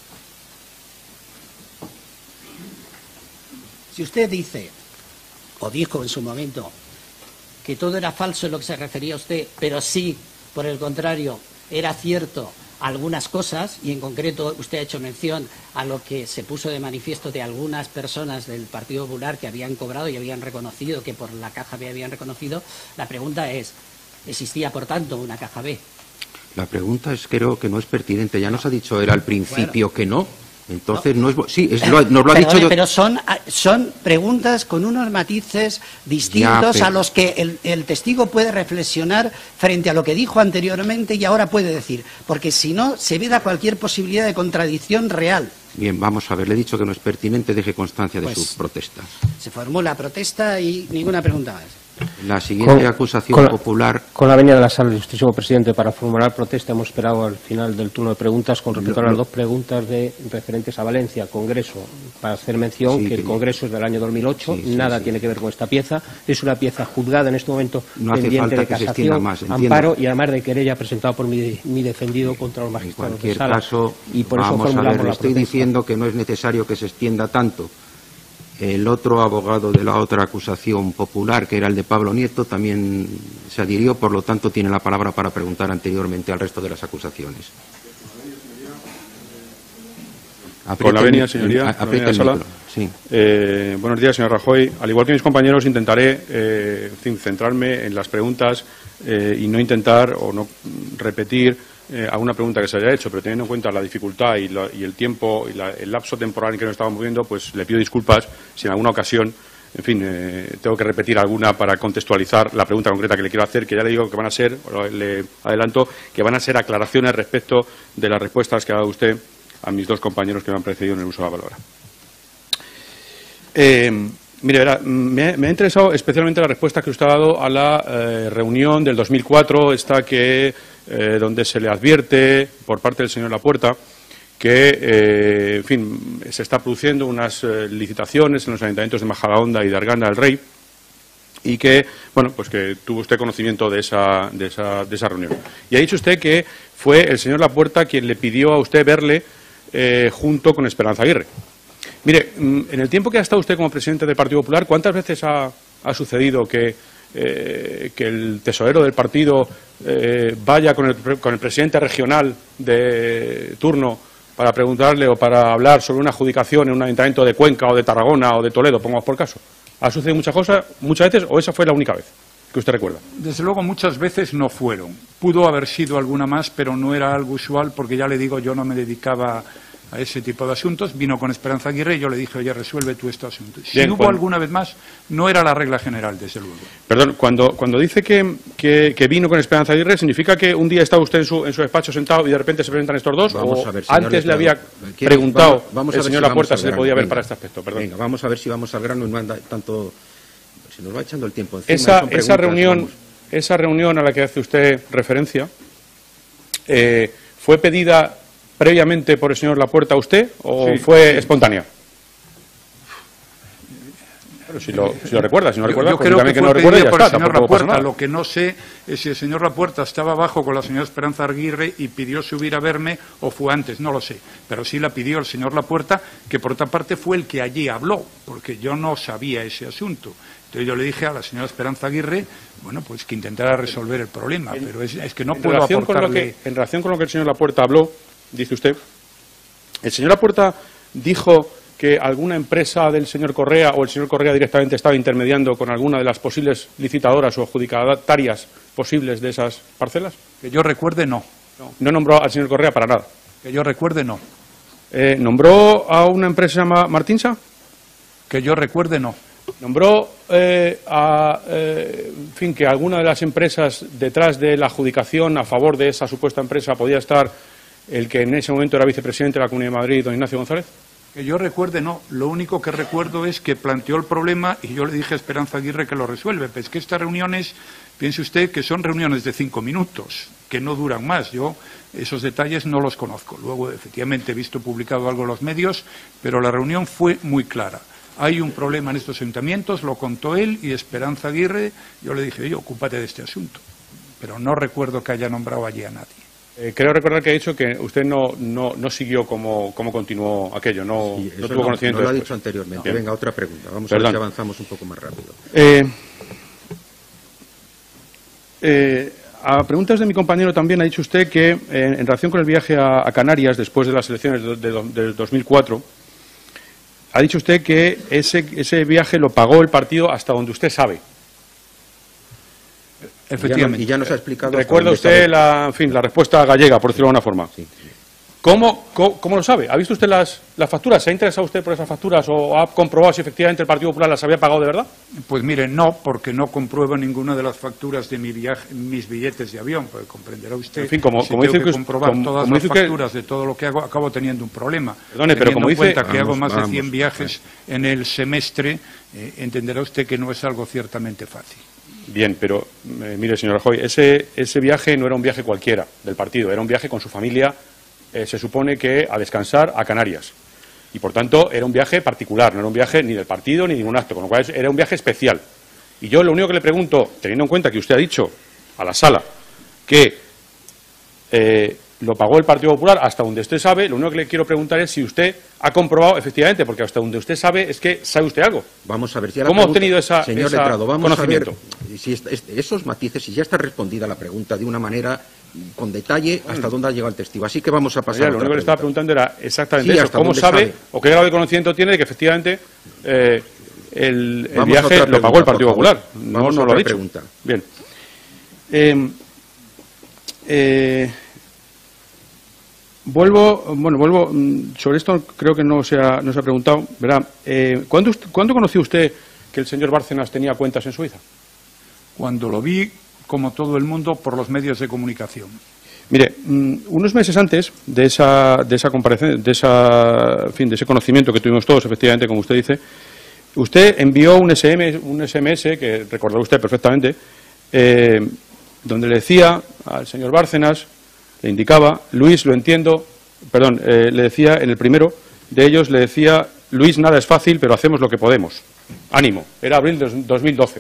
si usted dice, o dijo en su momento, que todo era falso en lo que se refería a usted, pero sí, por el contrario, era cierto algunas cosas, y en concreto usted ha hecho mención a lo que se puso de manifiesto de algunas personas del Partido Popular que habían cobrado y habían reconocido, que por la caja B habían reconocido, la pregunta es, ¿existía por tanto una caja B? La pregunta es, creo que no es pertinente. Ya nos ha dicho él al principio bueno, que no. Entonces no, no es... Sí, es, lo, nos lo ha Perdone, dicho yo... Pero son, son preguntas con unos matices distintos ya, pero... a los que el, el testigo puede reflexionar frente a lo que dijo anteriormente y ahora puede decir. Porque si no, se veda cualquier posibilidad de contradicción real. Bien, vamos a ver. Le he dicho que no es pertinente. Deje constancia de pues, sus protestas. Se formula protesta y ninguna pregunta más. La siguiente con, acusación con la, popular... Con la venia de la sala, ilustrísimo presidente, para formular protesta hemos esperado al final del turno de preguntas con respecto lo, a las lo, dos preguntas de referentes a Valencia, Congreso, para hacer mención sí, que, que el Congreso es del año dos mil ocho, sí, sí, nada sí. tiene que ver con esta pieza, es una pieza juzgada en este momento no pendiente de casación, más, amparo y además de querella presentado por mi, mi defendido contra los magistrados de sala. En cualquier caso, y por vamos eso a ver, le la estoy protesta. diciendo que no es necesario que se extienda tanto. El otro abogado de la otra acusación popular, que era el de Pablo Nieto, también se adhirió, por lo tanto tiene la palabra para preguntar anteriormente al resto de las acusaciones. Con la venia, señoría. Apriete el micro. Sí. Eh, buenos días, señor Rajoy. Al igual que mis compañeros, intentaré eh, en fin, centrarme en las preguntas eh, y no intentar o no repetir Eh, alguna pregunta que se haya hecho, pero teniendo en cuenta la dificultad y, la, y el tiempo y la, el lapso temporal en que nos estábamos moviendo, pues le pido disculpas si en alguna ocasión, en fin, eh, tengo que repetir alguna para contextualizar la pregunta concreta que le quiero hacer, que ya le digo que van a ser, le adelanto, que van a ser aclaraciones respecto de las respuestas que ha dado usted a mis dos compañeros que me han precedido en el uso de la palabra. Eh, Mire, verá, me, me ha interesado especialmente la respuesta que usted ha dado a la eh, reunión del dos mil cuatro, esta que, eh, donde se le advierte por parte del señor Lapuerta que, eh, en fin, se está produciendo unas eh, licitaciones en los ayuntamientos de Majadahonda y de Arganda del Rey y que, bueno, pues que tuvo usted conocimiento de esa, de esa, de esa reunión. Y ha dicho usted que fue el señor Lapuerta quien le pidió a usted verle eh, junto con Esperanza Aguirre. Mire, en el tiempo que ha estado usted como presidente del Partido Popular, ¿cuántas veces ha, ha sucedido que, eh, que el tesorero del partido eh, vaya con el, con el presidente regional de turno para preguntarle o para hablar sobre una adjudicación en un ayuntamiento de Cuenca o de Tarragona o de Toledo, pongamos por caso? ¿Ha sucedido muchas cosas, muchas veces, o esa fue la única vez que usted recuerda? Desde luego muchas veces no fueron. Pudo haber sido alguna más, pero no era algo usual porque ya le digo, yo no me dedicaba a ese tipo de asuntos. Vino con Esperanza Aguirre y yo le dije, oye, resuelve tú este asunto. Si Bien, hubo cuando... alguna vez más, no era la regla general, desde luego. Perdón, cuando, cuando dice que, que, que vino con Esperanza Aguirre, ¿significa que un día estaba usted en su, en su despacho sentado y de repente se presentan estos dos? Vamos ¿O a ver, señor antes letrado, le había ¿quiere, preguntado vamos, vamos el a ver señor si Lapuerta si se le podía ver venga, para este aspecto? Perdón. Venga, vamos a ver si vamos al grano y no anda tanto... Se nos va echando el tiempo encima. Esa, son esa, reunión, vamos. esa reunión a la que hace usted referencia eh, fue pedida previamente por el señor Lapuerta a usted o sí, fue sí. espontánea. Pero si lo, si lo recuerda, si no yo, recuerda, yo pues creo que, que fue no recuerda por ya el señor está, Lapuerta. Lo que no sé es si el señor Lapuerta estaba abajo con la señora Esperanza Aguirre y pidió subir a verme o fue antes, no lo sé. Pero sí la pidió el señor Lapuerta, que por otra parte fue el que allí habló, porque yo no sabía ese asunto. Entonces yo le dije a la señora Esperanza Aguirre, bueno, pues que intentara resolver el problema, pero es, es que no en puedo relación aportarle... Con lo que, en relación con lo que el señor Lapuerta habló, dice usted, el señor Lapuerta dijo que alguna empresa del señor Correa o el señor Correa directamente estaba intermediando con alguna de las posibles licitadoras o adjudicatarias posibles de esas parcelas? Que yo recuerde, no. No, no nombró al señor Correa para nada. Que yo recuerde, no. Eh, ¿Nombró a una empresa llamada Martinsa? Que yo recuerde, no. ¿Nombró eh, a, eh, en fin, que alguna de las empresas detrás de la adjudicación a favor de esa supuesta empresa podía estar el que en ese momento era vicepresidente de la Comunidad de Madrid, don Ignacio González? Que yo recuerde, no. Lo único que recuerdo es que planteó el problema y yo le dije a Esperanza Aguirre que lo resuelve. Pero es que estas reuniones, piense usted que son reuniones de cinco minutos, que no duran más. Yo esos detalles no los conozco. Luego, efectivamente, he visto publicado algo en los medios, pero la reunión fue muy clara. Hay un problema en estos ayuntamientos, lo contó él y Esperanza Aguirre. Yo le dije, oye, ocúpate de este asunto. Pero no recuerdo que haya nombrado allí a nadie. Eh, creo recordar que ha dicho que usted no, no, no siguió cómo, cómo continuó aquello, no, Sí, no tuvo no, conocimiento. no lo ha después. dicho anteriormente. No. Venga, otra pregunta. Vamos Perdón. a ver si avanzamos un poco más rápido. Eh, eh, a preguntas de mi compañero también ha dicho usted que eh, en relación con el viaje a, a Canarias después de las elecciones de, de, de dos mil cuatro, ha dicho usted que ese, ese viaje lo pagó el partido hasta donde usted sabe. Efectivamente. Y ya, no, y ya nos ha explicado. hasta ¿Recuerda dónde usted sabe. la, en fin, la respuesta gallega, por decirlo de alguna forma? Sí. ¿Cómo, cómo, cómo lo sabe? ¿Ha visto usted las, las facturas? ¿Se ha interesado usted por esas facturas o ha comprobado si efectivamente el Partido Popular las había pagado de verdad? Pues mire, no, porque no compruebo ninguna de las facturas de mi viaje, mis billetes de avión, porque comprenderá usted. En fin, como- si como tengo dice que que- comprobar como- todas como las dice que- facturas de todo lo que hago, acabo teniendo un problema. Perdone, pero Teniendo como en dice- cuenta que hago Vamos, más de vamos, cien viajes en el semestre, eh, entenderá usted que no es algo ciertamente fácil. Bien, pero eh, mire, señor Rajoy, ese, ese viaje no era un viaje cualquiera del partido, era un viaje con su familia, eh, se supone que a descansar a Canarias. Y por tanto era un viaje particular, no era un viaje ni del partido ni ningún acto, con lo cual era un viaje especial. Y yo lo único que le pregunto, teniendo en cuenta que usted ha dicho a la sala que eh, lo pagó el Partido Popular hasta donde usted sabe, lo único que le quiero preguntar es si usted ha comprobado efectivamente, porque hasta donde usted sabe es que sabe usted algo. Vamos a ver si ahora ¿Cómo ha pregunta- obtenido esa- Señor esa letrado, vamos a ver conocimiento? si est- est- esos matices, si ya está respondida la pregunta de una manera con detalle hasta dónde ha llegado el testigo. Así que vamos a pasar Ya, a lo otra único que le estaba pregunta. preguntando era exactamente Sí, eso. hasta ¿Cómo dónde sabe, sabe. o qué grado de conocimiento tiene de que efectivamente eh, el, el Vamos a viaje otra lo pregunta, pagó el por Partido favor. Popular? No, Vamos a no lo otra ha dicho. pregunta. Bien. Eh, eh, vuelvo, bueno, vuelvo mm, sobre esto. Creo que no se ha, no se ha preguntado. Verá, eh, ¿cuándo, ust- ¿cuándo conoció usted que el señor Bárcenas tenía cuentas en Suiza? Cuando lo vi, como todo el mundo, por los medios de comunicación. Mire, mm, unos meses antes de esa, de esa comparecencia, de esa, en fin, de ese conocimiento que tuvimos todos, efectivamente, como usted dice, usted envió un S M, un S M S que recordará usted perfectamente, eh, donde le decía al señor Bárcenas, le indicaba, Luis, lo entiendo, perdón, eh, le decía en el primero de ellos, le decía, Luis, nada es fácil, pero hacemos lo que podemos. Ánimo. Era abril de dos mil doce.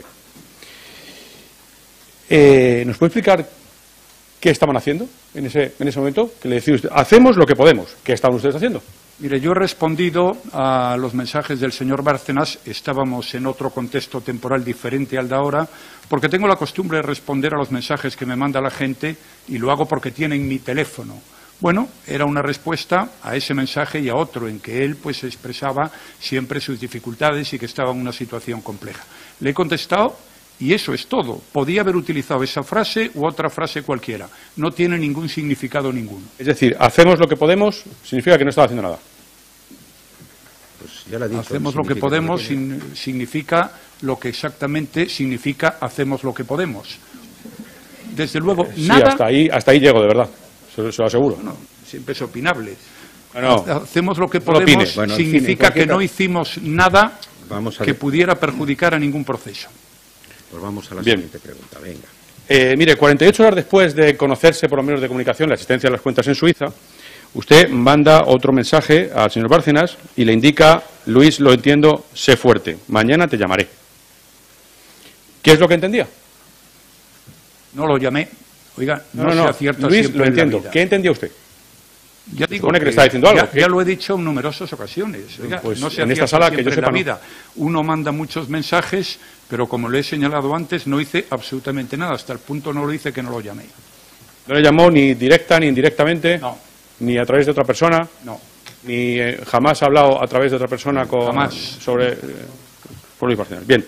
Eh, ¿Nos puede explicar qué estaban haciendo en ese, en ese momento? Que le decía usted, hacemos lo que podemos. ¿Qué estaban ustedes haciendo? Mire, yo he respondido a los mensajes del señor Bárcenas, estábamos en otro contexto temporal diferente al de ahora, porque tengo la costumbre de responder a los mensajes que me manda la gente y lo hago porque tienen mi teléfono. Bueno, era una respuesta a ese mensaje y a otro en que él pues expresaba siempre sus dificultades y que estaba en una situación compleja. Le he contestado y eso es todo. Podía haber utilizado esa frase u otra frase cualquiera. No tiene ningún significado ninguno. Es decir, hacemos lo que podemos significa que no estaba haciendo nada. Pues ya le he dicho, Hacemos lo que significa podemos que tiene- sin- significa lo que exactamente significa hacemos lo que podemos. Desde luego, Sí, nada, hasta ahí, hasta ahí llego, de verdad. Se, se lo aseguro. bueno, siempre es opinable. No, no. Hacemos lo que No lo opine. podemos Bueno, en fin, en significa cualquier que no caso- hicimos nada Vamos a que ver. pudiera perjudicar a ningún proceso. Pues vamos a la Bien. siguiente pregunta. Venga. Eh, mire, cuarenta y ocho horas después de conocerse por los medios de comunicación la existencia de las cuentas en Suiza, usted manda otro mensaje al señor Bárcenas y le indica, Luis, lo entiendo, sé fuerte, mañana te llamaré. ¿Qué es lo que entendía? No lo llamé. Oiga, no, No, no, se no. acierta Luis, siempre lo en la entiendo. vida. ¿Qué entendía usted? Ya digo supone que le está diciendo algo, Ya, ¿qué? ya lo he dicho en numerosas ocasiones. Oiga, Pues no se en esta acierta sala que siempre yo en la sepa, no. vida. Uno manda muchos mensajes, pero como le he señalado antes, no hice absolutamente nada. Hasta el punto no lo hice que no lo llamé. No le llamó ni directa ni indirectamente, No, ni a través de otra persona. no. ni eh, jamás ha hablado a través de otra persona con, Jamás. sobre eh, por Luis Bárcenas. Bien.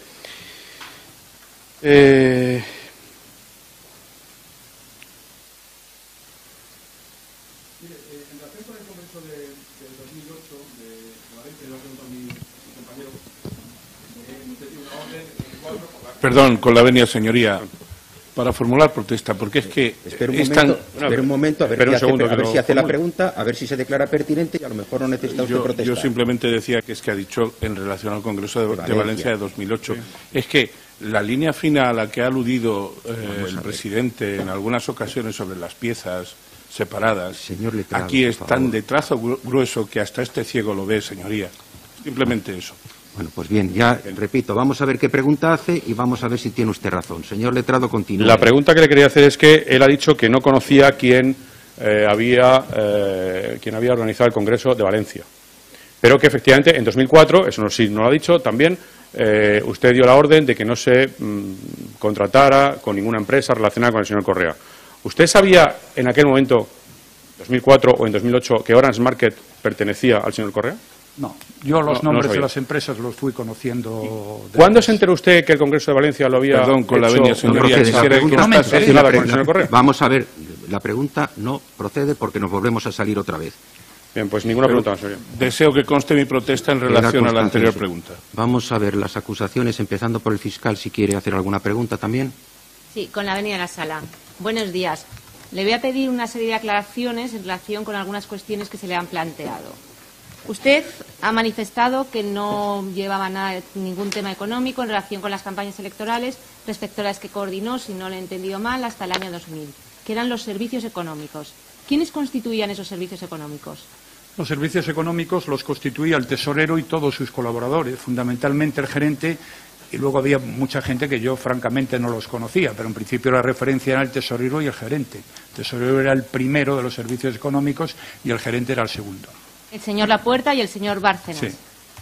Eh, Perdón, con la venia, señoría, para formular protesta, porque es que Espera un es momento, tan- espera un momento, a ver, Espera si un hace, segundo a que ver lo si hace la formule. pregunta, a ver si se declara pertinente y a lo mejor no necesita usted yo, protestar. yo simplemente decía que es que ha dicho en relación al Congreso de, De de Valencia. Valencia de dos mil ocho, es que la línea fina a la que ha aludido eh, Vamos a el ver. presidente en algunas ocasiones sobre las piezas separadas, Señor letrado, aquí por es favor. tan de trazo gru- grueso que hasta este ciego lo ve, señoría. Simplemente eso. Bueno, pues bien, ya repito, vamos a ver qué pregunta hace y vamos a ver si tiene usted razón. Señor letrado, continúe. La pregunta que le quería hacer es que él ha dicho que no conocía quién eh, había eh, quién había organizado el Congreso de Valencia, pero que efectivamente en dos mil cuatro, eso no, sí no lo ha dicho, también eh, usted dio la orden de que no se mm, contratara con ninguna empresa relacionada con el señor Correa. ¿Usted sabía en aquel momento, dos mil cuatro o en dos mil ocho, que Orange Market pertenecía al señor Correa? No, yo los No, no nombres de sabía. las empresas los fui conociendo. ¿Cuándo después. se enteró usted que el Congreso de Valencia lo había Perdón, con la hecho venia, No señoría, procede. quisiera La que pregunta- no no me está enteré. relacionada la con el pre- señor Correa. Vamos a ver, la pregunta no procede porque nos volvemos a salir otra vez. Bien, pues ninguna pregunta más, señoría. Deseo que conste mi protesta en Queda relación a la constancia anterior de eso. pregunta. Vamos a ver las acusaciones, empezando por el fiscal, si quiere hacer alguna pregunta también. Sí, con la venia de la sala. Buenos días. Le voy a pedir una serie de aclaraciones en relación con algunas cuestiones que se le han planteado. Usted ha manifestado que no llevaba nada, ningún tema económico en relación con las campañas electorales respecto a las que coordinó, si no le he entendido mal, hasta el año dos mil, que eran los servicios económicos. ¿Quiénes constituían esos servicios económicos? Los servicios económicos los constituía el tesorero y todos sus colaboradores, fundamentalmente el gerente, y luego había mucha gente que yo francamente no los conocía, pero en principio la referencia era el tesorero y el gerente. El tesorero era el primero de los servicios económicos y el gerente era el segundo. El señor Lapuerta y el señor Bárcenas. Sí.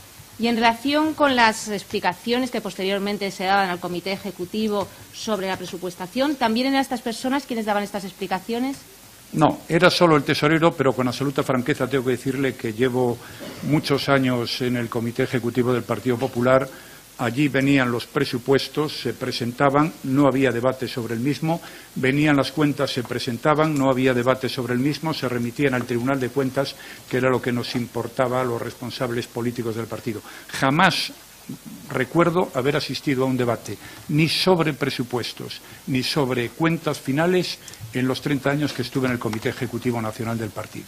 Y en relación con las explicaciones que posteriormente se daban al Comité Ejecutivo sobre la presupuestación, ¿también eran estas personas quienes daban estas explicaciones? No, era solo el tesorero, pero con absoluta franqueza tengo que decirle que llevo muchos años en el Comité Ejecutivo del Partido Popular. Allí venían los presupuestos, se presentaban, no había debate sobre el mismo, venían las cuentas, se presentaban, no había debate sobre el mismo, se remitían al Tribunal de Cuentas, que era lo que nos importaba a los responsables políticos del partido. Jamás recuerdo haber asistido a un debate ni sobre presupuestos ni sobre cuentas finales en los treinta años que estuve en el Comité Ejecutivo Nacional del partido.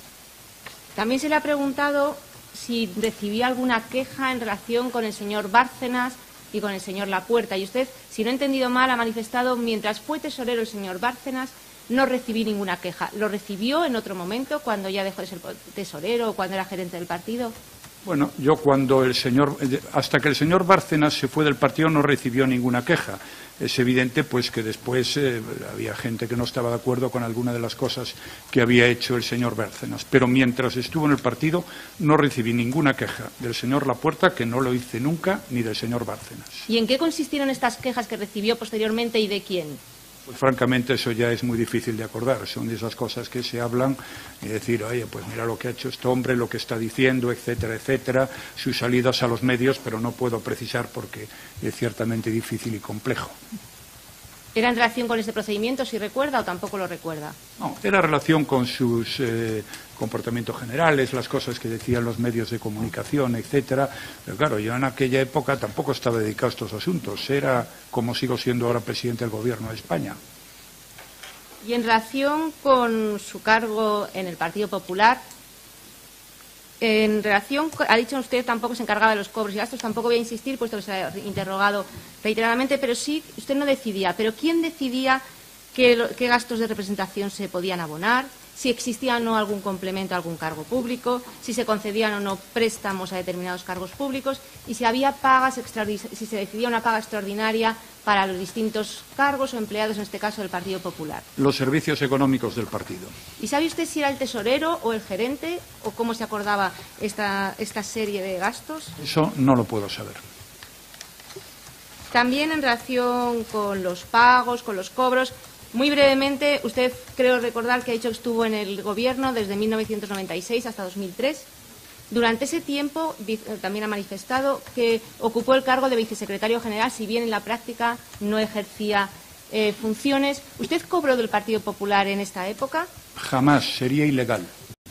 También se le ha preguntado si recibía alguna queja en relación con el señor Bárcenas y con el señor Lapuerta. Y usted, si no he entendido mal, ha manifestado, mientras fue tesorero el señor Bárcenas, no recibí ninguna queja. ¿Lo recibió en otro momento, cuando ya dejó de ser tesorero o cuando era gerente del partido? Bueno, yo cuando el señor, hasta que el señor Bárcenas se fue del partido no recibió ninguna queja. Es evidente pues que después eh, había gente que no estaba de acuerdo con alguna de las cosas que había hecho el señor Bárcenas. Pero mientras estuvo en el partido no recibí ninguna queja del señor Lapuerta, que no lo hice nunca, ni del señor Bárcenas. ¿Y en qué consistieron estas quejas que recibió posteriormente y de quién? Pues francamente eso ya es muy difícil de acordar. Son de esas cosas que se hablan y decir, oye, pues mira lo que ha hecho este hombre, lo que está diciendo, etcétera, etcétera, sus salidas a los medios, pero no puedo precisar porque es ciertamente difícil y complejo. ¿Era en relación con este procedimiento, si recuerda o tampoco lo recuerda? No, era relación con sus eh, comportamientos generales, las cosas que decían los medios de comunicación, etcétera. Pero claro, yo en aquella época tampoco estaba dedicado a estos asuntos. Era, como sigo siendo ahora presidente del Gobierno de España. Y en relación con su cargo en el Partido Popular, en relación, ha dicho usted, tampoco se encargaba de los cobros y gastos, tampoco voy a insistir, puesto que se ha interrogado reiteradamente, pero sí, usted no decidía. ¿Pero quién decidía qué, qué gastos de representación se podían abonar? Si existía o no algún complemento a algún cargo público, si se concedían o no préstamos a determinados cargos públicos y si había pagas si se decidía una paga extraordinaria para los distintos cargos o empleados, en este caso del Partido Popular. Los servicios económicos del partido. ¿Y sabe usted si era el tesorero o el gerente o cómo se acordaba esta, esta serie de gastos? Eso no lo puedo saber. También en relación con los pagos, con los cobros, Muy brevemente, usted creo recordar que ha dicho que estuvo en el Gobierno desde mil novecientos noventa y seis hasta dos mil tres. Durante ese tiempo también ha manifestado que ocupó el cargo de vicesecretario general, si bien en la práctica no ejercía eh, funciones. ¿Usted cobró del Partido Popular en esta época? Jamás, sería ilegal.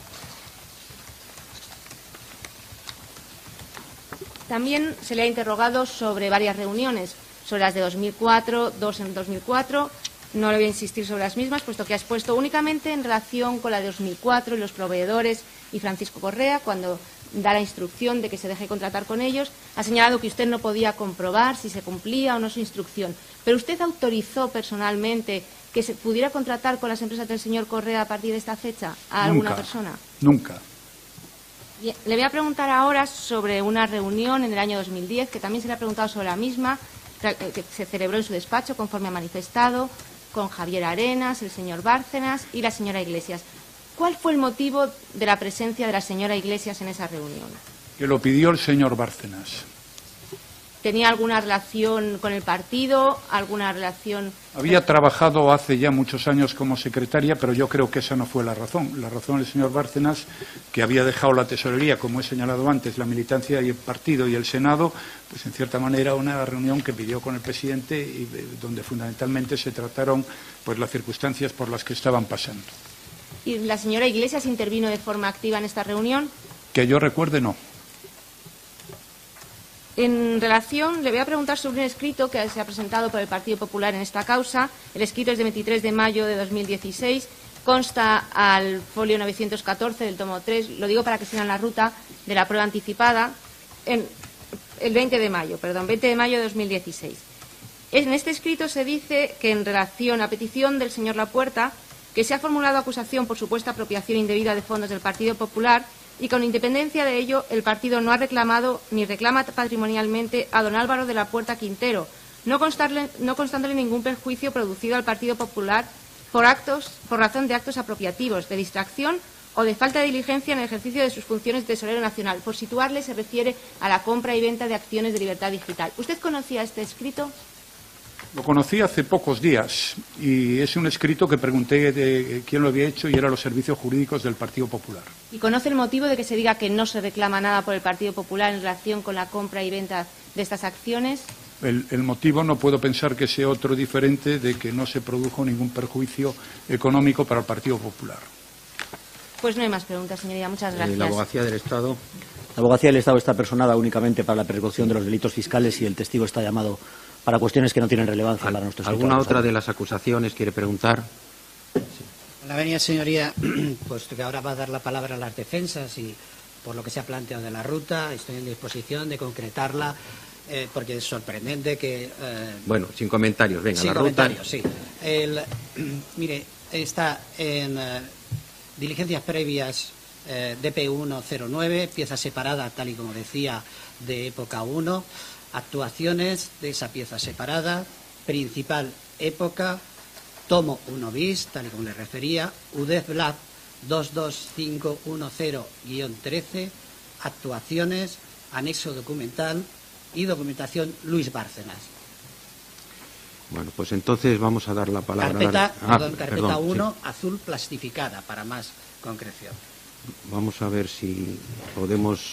También se le ha interrogado sobre varias reuniones, sobre las de dos mil cuatro, dos en dos mil cuatro. No le voy a insistir sobre las mismas, puesto que ha expuesto únicamente en relación con la de dos mil cuatro y los proveedores y Francisco Correa, cuando da la instrucción de que se deje contratar con ellos. Ha señalado que usted no podía comprobar si se cumplía o no su instrucción. Pero usted autorizó personalmente que se pudiera contratar con las empresas del señor Correa a partir de esta fecha a alguna Nunca, persona. Nunca. Bien, le voy a preguntar ahora sobre una reunión en el año dos mil diez, que también se le ha preguntado sobre la misma, que se celebró en su despacho, conforme ha manifestado, con Javier Arenas, el señor Bárcenas y la señora Iglesias. ¿Cuál fue el motivo de la presencia de la señora Iglesias en esa reunión? Que lo pidió el señor Bárcenas. ¿Tenía alguna relación con el partido? ¿Alguna relación...? Había trabajado hace ya muchos años como secretaria, pero yo creo que esa no fue la razón. La razón del señor Bárcenas, que había dejado la tesorería, como he señalado antes, la militancia y el partido y el Senado, pues en cierta manera una reunión que pidió con el presidente y donde fundamentalmente se trataron pues las circunstancias por las que estaban pasando. ¿Y la señora Iglesias intervino de forma activa en esta reunión? Que yo recuerde, no. En relación, le voy a preguntar sobre un escrito que se ha presentado por el Partido Popular en esta causa. El escrito es de veintitrés de mayo de dos mil dieciséis. Consta al folio novecientos catorce del tomo tres. Lo digo para que sigan la ruta de la prueba anticipada. En el veinte de mayo, perdón, veinte de mayo de dos mil dieciséis. En este escrito se dice que en relación a petición del señor Lapuerta, que se ha formulado acusación por supuesta apropiación indebida de fondos del Partido Popular, y con independencia de ello, el partido no ha reclamado ni reclama patrimonialmente a don Álvaro de la Puerta Quintero, no, constarle, no constándole ningún perjuicio producido al Partido Popular por, actos, por razón de actos apropiativos, de distracción o de falta de diligencia en el ejercicio de sus funciones de tesorero nacional. Por situarle, se refiere a la compra y venta de acciones de Libertad Digital. ¿Usted conocía este escrito? Lo conocí hace pocos días y es un escrito que pregunté de quién lo había hecho y eran los servicios jurídicos del Partido Popular. ¿Y conoce el motivo de que se diga que no se reclama nada por el Partido Popular en relación con la compra y venta de estas acciones? El, el motivo no puedo pensar que sea otro diferente de que no se produjo ningún perjuicio económico para el Partido Popular. Pues no hay más preguntas, señoría. Muchas gracias. Eh, la abogacía del Estado. La abogacía del Estado está personada únicamente para la persecución de los delitos fiscales y el testigo está llamado para cuestiones que no tienen relevancia para nuestros ¿Alguna otra de las acusaciones quiere preguntar? La venia, señoría, pues que ahora va a dar la palabra a las defensas y por lo que se ha planteado de la ruta, estoy en disposición de concretarla, eh, porque es sorprendente que... Eh, bueno, sin comentarios, venga, sin la comentarios, ruta... sí. El, mire, está en eh, diligencias previas eh, D P uno cero nueve, pieza separada, tal y como decía, de época uno, actuaciones de esa pieza separada, principal época, tomo uno bis, tal y como le refería, U D E F Lab dos dos cinco uno cero guión trece, actuaciones, anexo documental y documentación Luis Bárcenas. Bueno, pues entonces vamos a dar la palabra Carpeta, a la... ah, perdón, carpeta perdón, uno, sí. azul plastificada, para más concreción. Vamos a ver si podemos...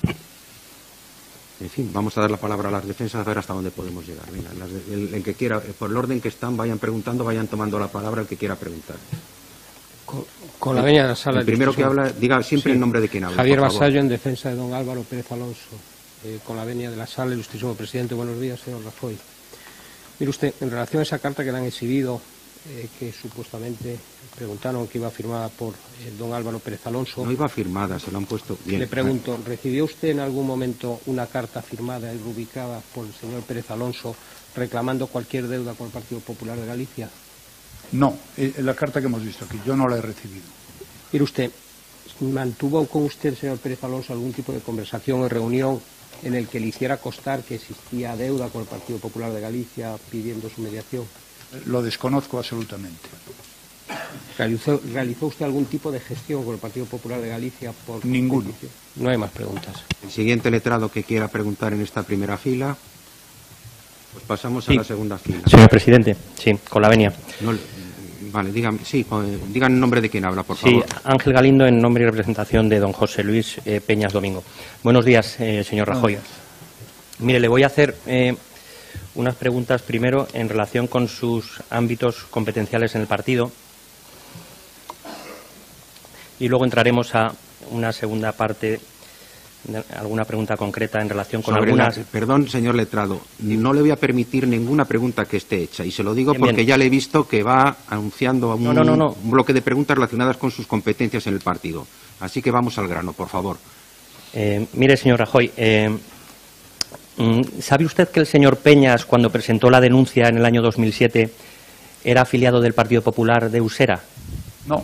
En fin, vamos a dar la palabra a las defensas a ver hasta dónde podemos llegar. Venga, las de, el, el que quiera, por el orden que están, vayan preguntando, vayan tomando la palabra el que quiera preguntar. Con, con la venia de la sala... El primero que habla, diga siempre sí. el nombre de quien habla. Javier Vasallo, en defensa de don Álvaro Pérez Alonso. Eh, con la venia de la sala, ilustrísimo presidente. Buenos días, señor Rajoy. Mire usted, en relación a esa carta que le han exhibido, eh, que supuestamente preguntaron que iba firmada por eh, don Álvaro Pérez Alonso. No iba firmada, se lo han puesto bien. Le pregunto, ¿recibió usted en algún momento una carta firmada y rubricada por el señor Pérez Alonso reclamando cualquier deuda con el Partido Popular de Galicia? No, eh, la carta que hemos visto aquí, yo no la he recibido. Mire usted, ¿mantuvo con usted, señor Pérez Alonso, algún tipo de conversación o reunión en el que le hiciera constar que existía deuda con el Partido Popular de Galicia pidiendo su mediación? Lo desconozco absolutamente. ¿Realizó, ¿Realizó usted algún tipo de gestión con el Partido Popular de Galicia? Por Ninguno. No hay más preguntas. El siguiente letrado que quiera preguntar en esta primera fila, pues pasamos sí. a la segunda fila. Señor presidente, sí, con la venia. No, Vale, dígame, sí, digan el nombre de quien habla, por sí, favor. Sí, Ángel Galindo, en nombre y representación de don José Luis eh, Peñas Domingo. Buenos días, eh, señor Rajoy. Mire, le voy a hacer eh, unas preguntas primero en relación con sus ámbitos competenciales en el partido y luego entraremos a una segunda parte, de alguna pregunta concreta en relación con Sobre algunas... La, perdón, señor letrado, no le voy a permitir ninguna pregunta que esté hecha y se lo digo bien, porque bien. ya le he visto que va anunciando un, no, no, no, no. un bloque de preguntas relacionadas con sus competencias en el partido. Así que vamos al grano, por favor. Eh, mire, señor Rajoy, eh, ¿sabe usted que el señor Peñas, cuando presentó la denuncia en el año dos mil siete, era afiliado del Partido Popular de Usera? No.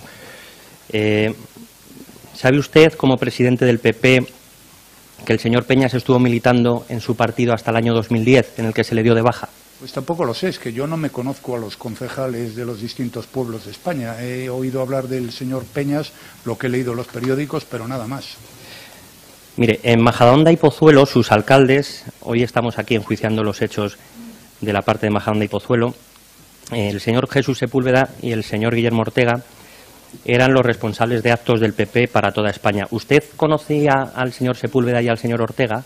Eh, ¿Sabe usted, como presidente del P P, que el señor Peñas estuvo militando en su partido hasta el año dos mil diez, en el que se le dio de baja? Pues tampoco lo sé, es que yo no me conozco a los concejales de los distintos pueblos de España. He oído hablar del señor Peñas, lo que he leído en los periódicos, pero nada más. Mire, en Majadahonda y Pozuelo, sus alcaldes, hoy estamos aquí enjuiciando los hechos de la parte de Majadahonda y Pozuelo, el señor Jesús Sepúlveda y el señor Guillermo Ortega eran los responsables de actos del P P para toda España. ¿Usted conocía al señor Sepúlveda y al señor Ortega?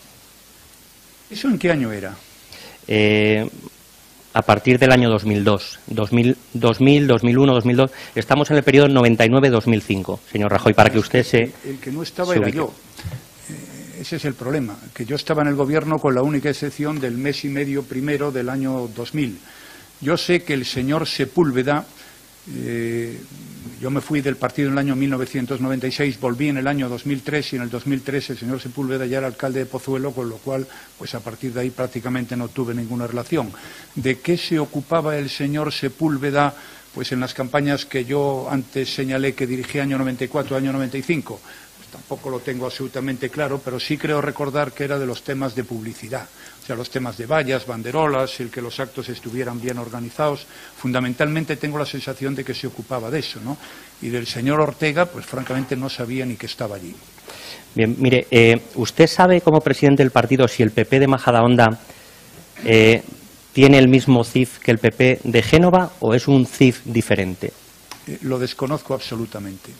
¿Eso en qué año era? Eh, a partir del año dos mil dos, dos mil, dos mil, dos mil uno, dos mil dos. Estamos en el periodo noventa y nueve a dos mil cinco, señor Rajoy, para que usted se... El que no estaba era yo. Eh, ese es el problema, que yo estaba en el Gobierno con la única excepción del mes y medio primero del año dos mil. Yo sé que el señor Sepúlveda... Eh, yo me fui del partido en el año mil novecientos noventa y seis, volví en el año dos mil tres y en el dos mil tres el señor Sepúlveda ya era alcalde de Pozuelo, con lo cual, pues a partir de ahí prácticamente no tuve ninguna relación. ¿De qué se ocupaba el señor Sepúlveda? Pues en las campañas que yo antes señalé que dirigí año noventa y cuatro, año noventa y cinco. Pues tampoco lo tengo absolutamente claro, pero sí creo recordar que era de los temas de publicidad. O sea, los temas de vallas, banderolas, el que los actos estuvieran bien organizados. Fundamentalmente tengo la sensación de que se ocupaba de eso, ¿no? Y del señor Ortega, pues francamente no sabía ni que estaba allí. Bien, mire, eh, ¿usted sabe como presidente del partido si el P P de Majadahonda eh, tiene el mismo C I F que el P P de Génova o es un C I F diferente? Eh, lo desconozco absolutamente.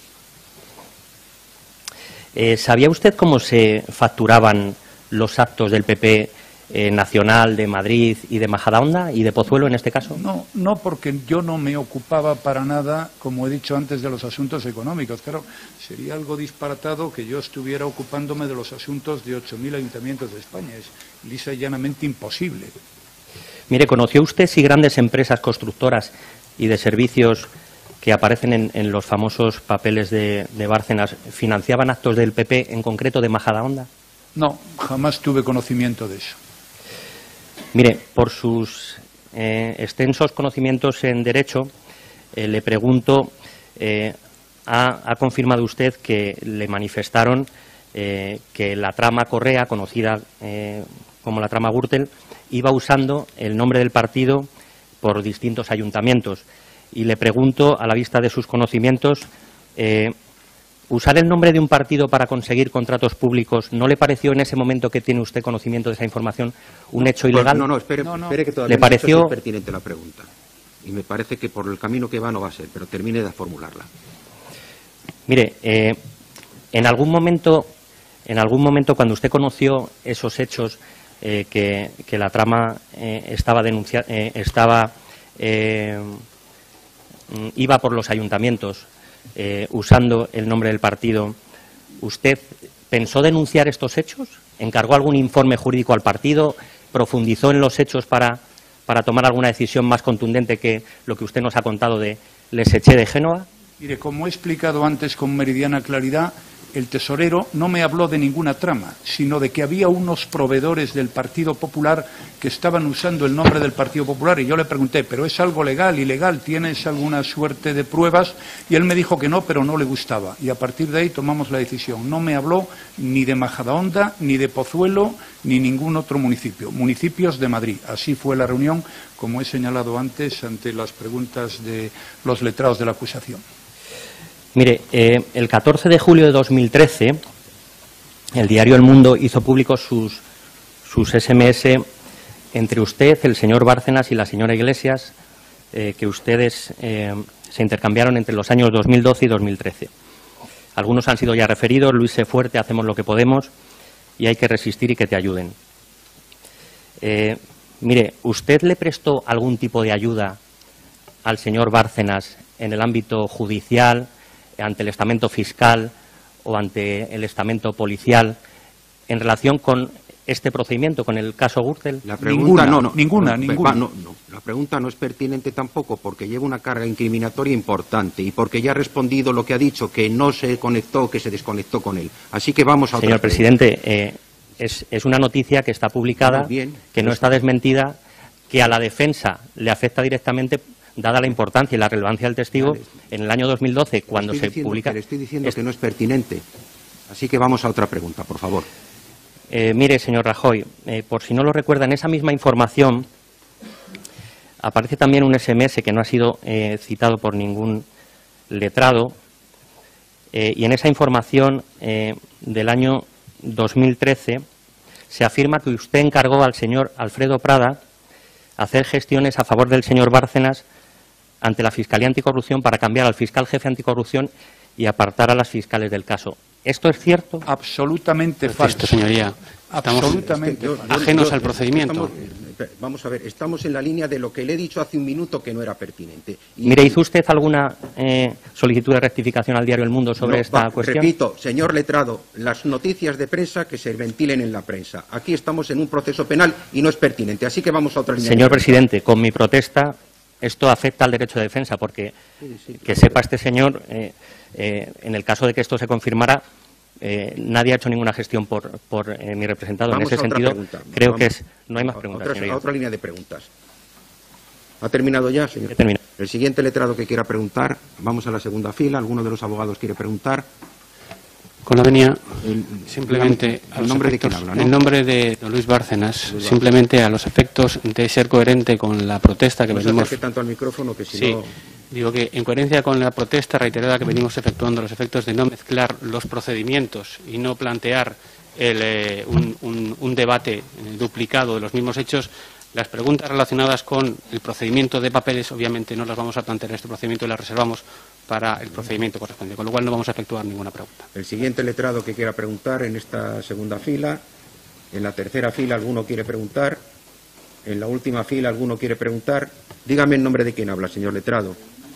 Eh, ¿Sabía usted cómo se facturaban los actos del P P eh, nacional de Madrid y de Majadahonda y de Pozuelo en este caso? No, no, porque yo no me ocupaba para nada, como he dicho antes, de los asuntos económicos. Claro, sería algo disparatado que yo estuviera ocupándome de los asuntos de ocho mil ayuntamientos de España. Es lisa y llanamente imposible. Mire, ¿conoció usted si grandes empresas constructoras y de servicios que aparecen en, en los famosos papeles de, de Bárcenas financiaban actos del P P, en concreto de Majadahonda? No, jamás tuve conocimiento de eso. Mire, por sus eh, extensos conocimientos en Derecho, eh, le pregunto, eh, ha, ha confirmado usted que le manifestaron eh, que la trama Correa, conocida eh, como la trama Gürtel, iba usando el nombre del partido por distintos ayuntamientos. Y le pregunto, a la vista de sus conocimientos, eh, ¿usar el nombre de un partido para conseguir contratos públicos no le pareció en ese momento que tiene usted conocimiento de esa información un hecho ilegal? No, no, espere, no, no. espere que todavía ¿Le pareció... no es pertinente la pregunta. Y me parece que por el camino que va no va a ser, pero termine de formularla. Mire, eh, en algún momento, en algún momento cuando usted conoció esos hechos, eh, que, que la trama eh, estaba denunciada, eh, estaba eh, iba por los ayuntamientos eh, usando el nombre del partido, ¿usted pensó denunciar estos hechos? ¿Encargó algún informe jurídico al partido? ¿Profundizó en los hechos para, para tomar alguna decisión más contundente que lo que usted nos ha contado de les eché de Génova? Mire, como he explicado antes con meridiana claridad, el tesorero no me habló de ninguna trama, sino de que había unos proveedores del Partido Popular que estaban usando el nombre del Partido Popular y yo le pregunté, ¿pero es algo legal, ilegal? ¿Tienes alguna suerte de pruebas? Y él me dijo que no, pero no le gustaba. Y a partir de ahí tomamos la decisión. No me habló ni de Majadahonda, ni de Pozuelo, ni ningún otro municipio. Municipios de Madrid. Así fue la reunión, como he señalado antes, ante las preguntas de los letrados de la acusación. Mire, eh, el catorce de julio de dos mil trece, el diario El Mundo hizo públicos sus, sus ese eme ese entre usted, el señor Bárcenas y la señora Iglesias, eh, que ustedes eh, se intercambiaron entre los años dos mil doce y dos mil trece. Algunos han sido ya referidos: Luis, sé fuerte, hacemos lo que podemos y hay que resistir y que te ayuden. Eh, mire, ¿usted le prestó algún tipo de ayuda al señor Bárcenas en el ámbito judicial, ante el estamento fiscal o ante el estamento policial en relación con este procedimiento, con el caso Gürtel? La pregunta, ninguna, no, no, ninguna, no, ninguna. No, no, la pregunta no es pertinente tampoco porque lleva una carga incriminatoria importante y porque ya ha respondido lo que ha dicho, que no se conectó, que se desconectó con él. Así que vamos a otra Señor pregunta. presidente, eh, es, es una noticia que está publicada, Muy bien. que no está desmentida, que a la defensa le afecta directamente, dada la importancia y la relevancia del testigo. Vale. En el año dos mil doce, cuando Estoy se diciendo publica... que le estoy diciendo es- que no es pertinente. Así que vamos a otra pregunta, por favor. Eh, mire, señor Rajoy, eh, por si no lo recuerda, en esa misma información aparece también un ese eme ese que no ha sido eh, citado por ningún letrado, eh, y en esa información eh, del año dos mil trece se afirma que usted encargó al señor Alfredo Prada hacer gestiones a favor del señor Bárcenas ante la Fiscalía Anticorrupción para cambiar al fiscal jefe anticorrupción y apartar a las fiscales del caso. ¿Esto es cierto? Absolutamente falso. Esto, señoría. Estamos Absolutamente Yo- falso. yo- ajenos yo- al procedimiento. estamos- vamos a ver, estamos en la línea de lo que le he dicho hace un minuto que no era pertinente. Y- Mire, ¿hizo usted alguna eh, solicitud de rectificación al diario El Mundo sobre No, esta va, cuestión? Repito, señor letrado, las noticias de prensa que se ventilen en la prensa. Aquí estamos en un proceso penal y no es pertinente. Así que vamos a otra línea. Señor de preguntas. presidente, con mi protesta, esto afecta al derecho de defensa, porque que sepa este señor, eh, eh, en el caso de que esto se confirmara, eh, nadie ha hecho ninguna gestión por, por eh, mi representado. Vamos en ese a otra sentido, pregunta. creo Vamos que es, no hay más a preguntas, otra, señoría. a otra línea de preguntas. ¿Ha terminado ya, señor? He terminado. El siguiente letrado que quiera preguntar, vamos a la segunda fila. ¿Alguno de los abogados quiere preguntar? Con la venia, El- simplemente dígame, a ¿el los nombre de efectos, quién habla, no? en nombre de don Luis Bárcenas, simplemente a los efectos de ser coherente con la protesta que No se venimos... acerque tanto al micrófono que si Sí, no... digo que en coherencia con la protesta reiterada que venimos efectuando, los efectos de no mezclar los procedimientos y no plantear el, eh, un, un- un debate eh, duplicado de los mismos hechos, las preguntas relacionadas con el procedimiento de papeles obviamente no las vamos a plantear en este procedimiento y las reservamos para el procedimiento correspondiente, con lo cual no vamos a efectuar ninguna pregunta. El siguiente letrado que quiera preguntar en esta segunda fila. En la tercera fila alguno quiere preguntar. En la última fila alguno quiere preguntar. Dígame el nombre de quién habla, señor letrado.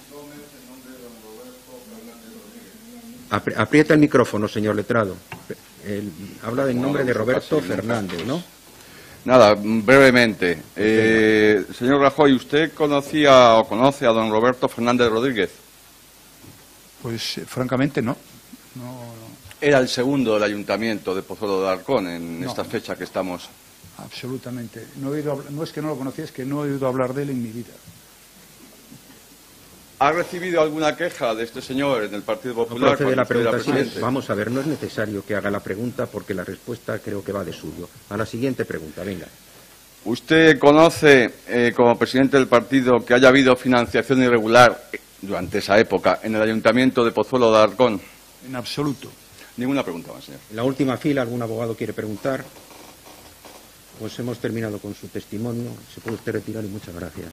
Apri- Aprieta el micrófono, señor letrado. El- habla del nombre de Roberto Fernández, ¿no? Nada, brevemente. Eh, señor Rajoy, ¿usted conocía o conoce a don Roberto Fernández Rodríguez? Pues eh, francamente no. No, Era el segundo del Ayuntamiento de Pozuelo de Alarcón en No. esta fecha que estamos. absolutamente. No, he oído hablar- no es que no lo conocía, es que no he oído hablar de él en mi vida. ¿Ha recibido alguna queja de este señor en el Partido No Popular procede cuando la usted era pregunta. Sí, presidente? vamos a ver, no es necesario que haga la pregunta porque la respuesta creo que va de suyo. A la siguiente pregunta, venga. ¿Usted conoce, eh, como presidente del partido, que haya habido financiación irregular eh, durante esa época en el Ayuntamiento de Pozuelo de Alarcón? En absoluto. Ninguna pregunta más, señor. En la última fila, ¿algún abogado quiere preguntar? Pues hemos terminado con su testimonio. Se puede usted retirar y muchas gracias.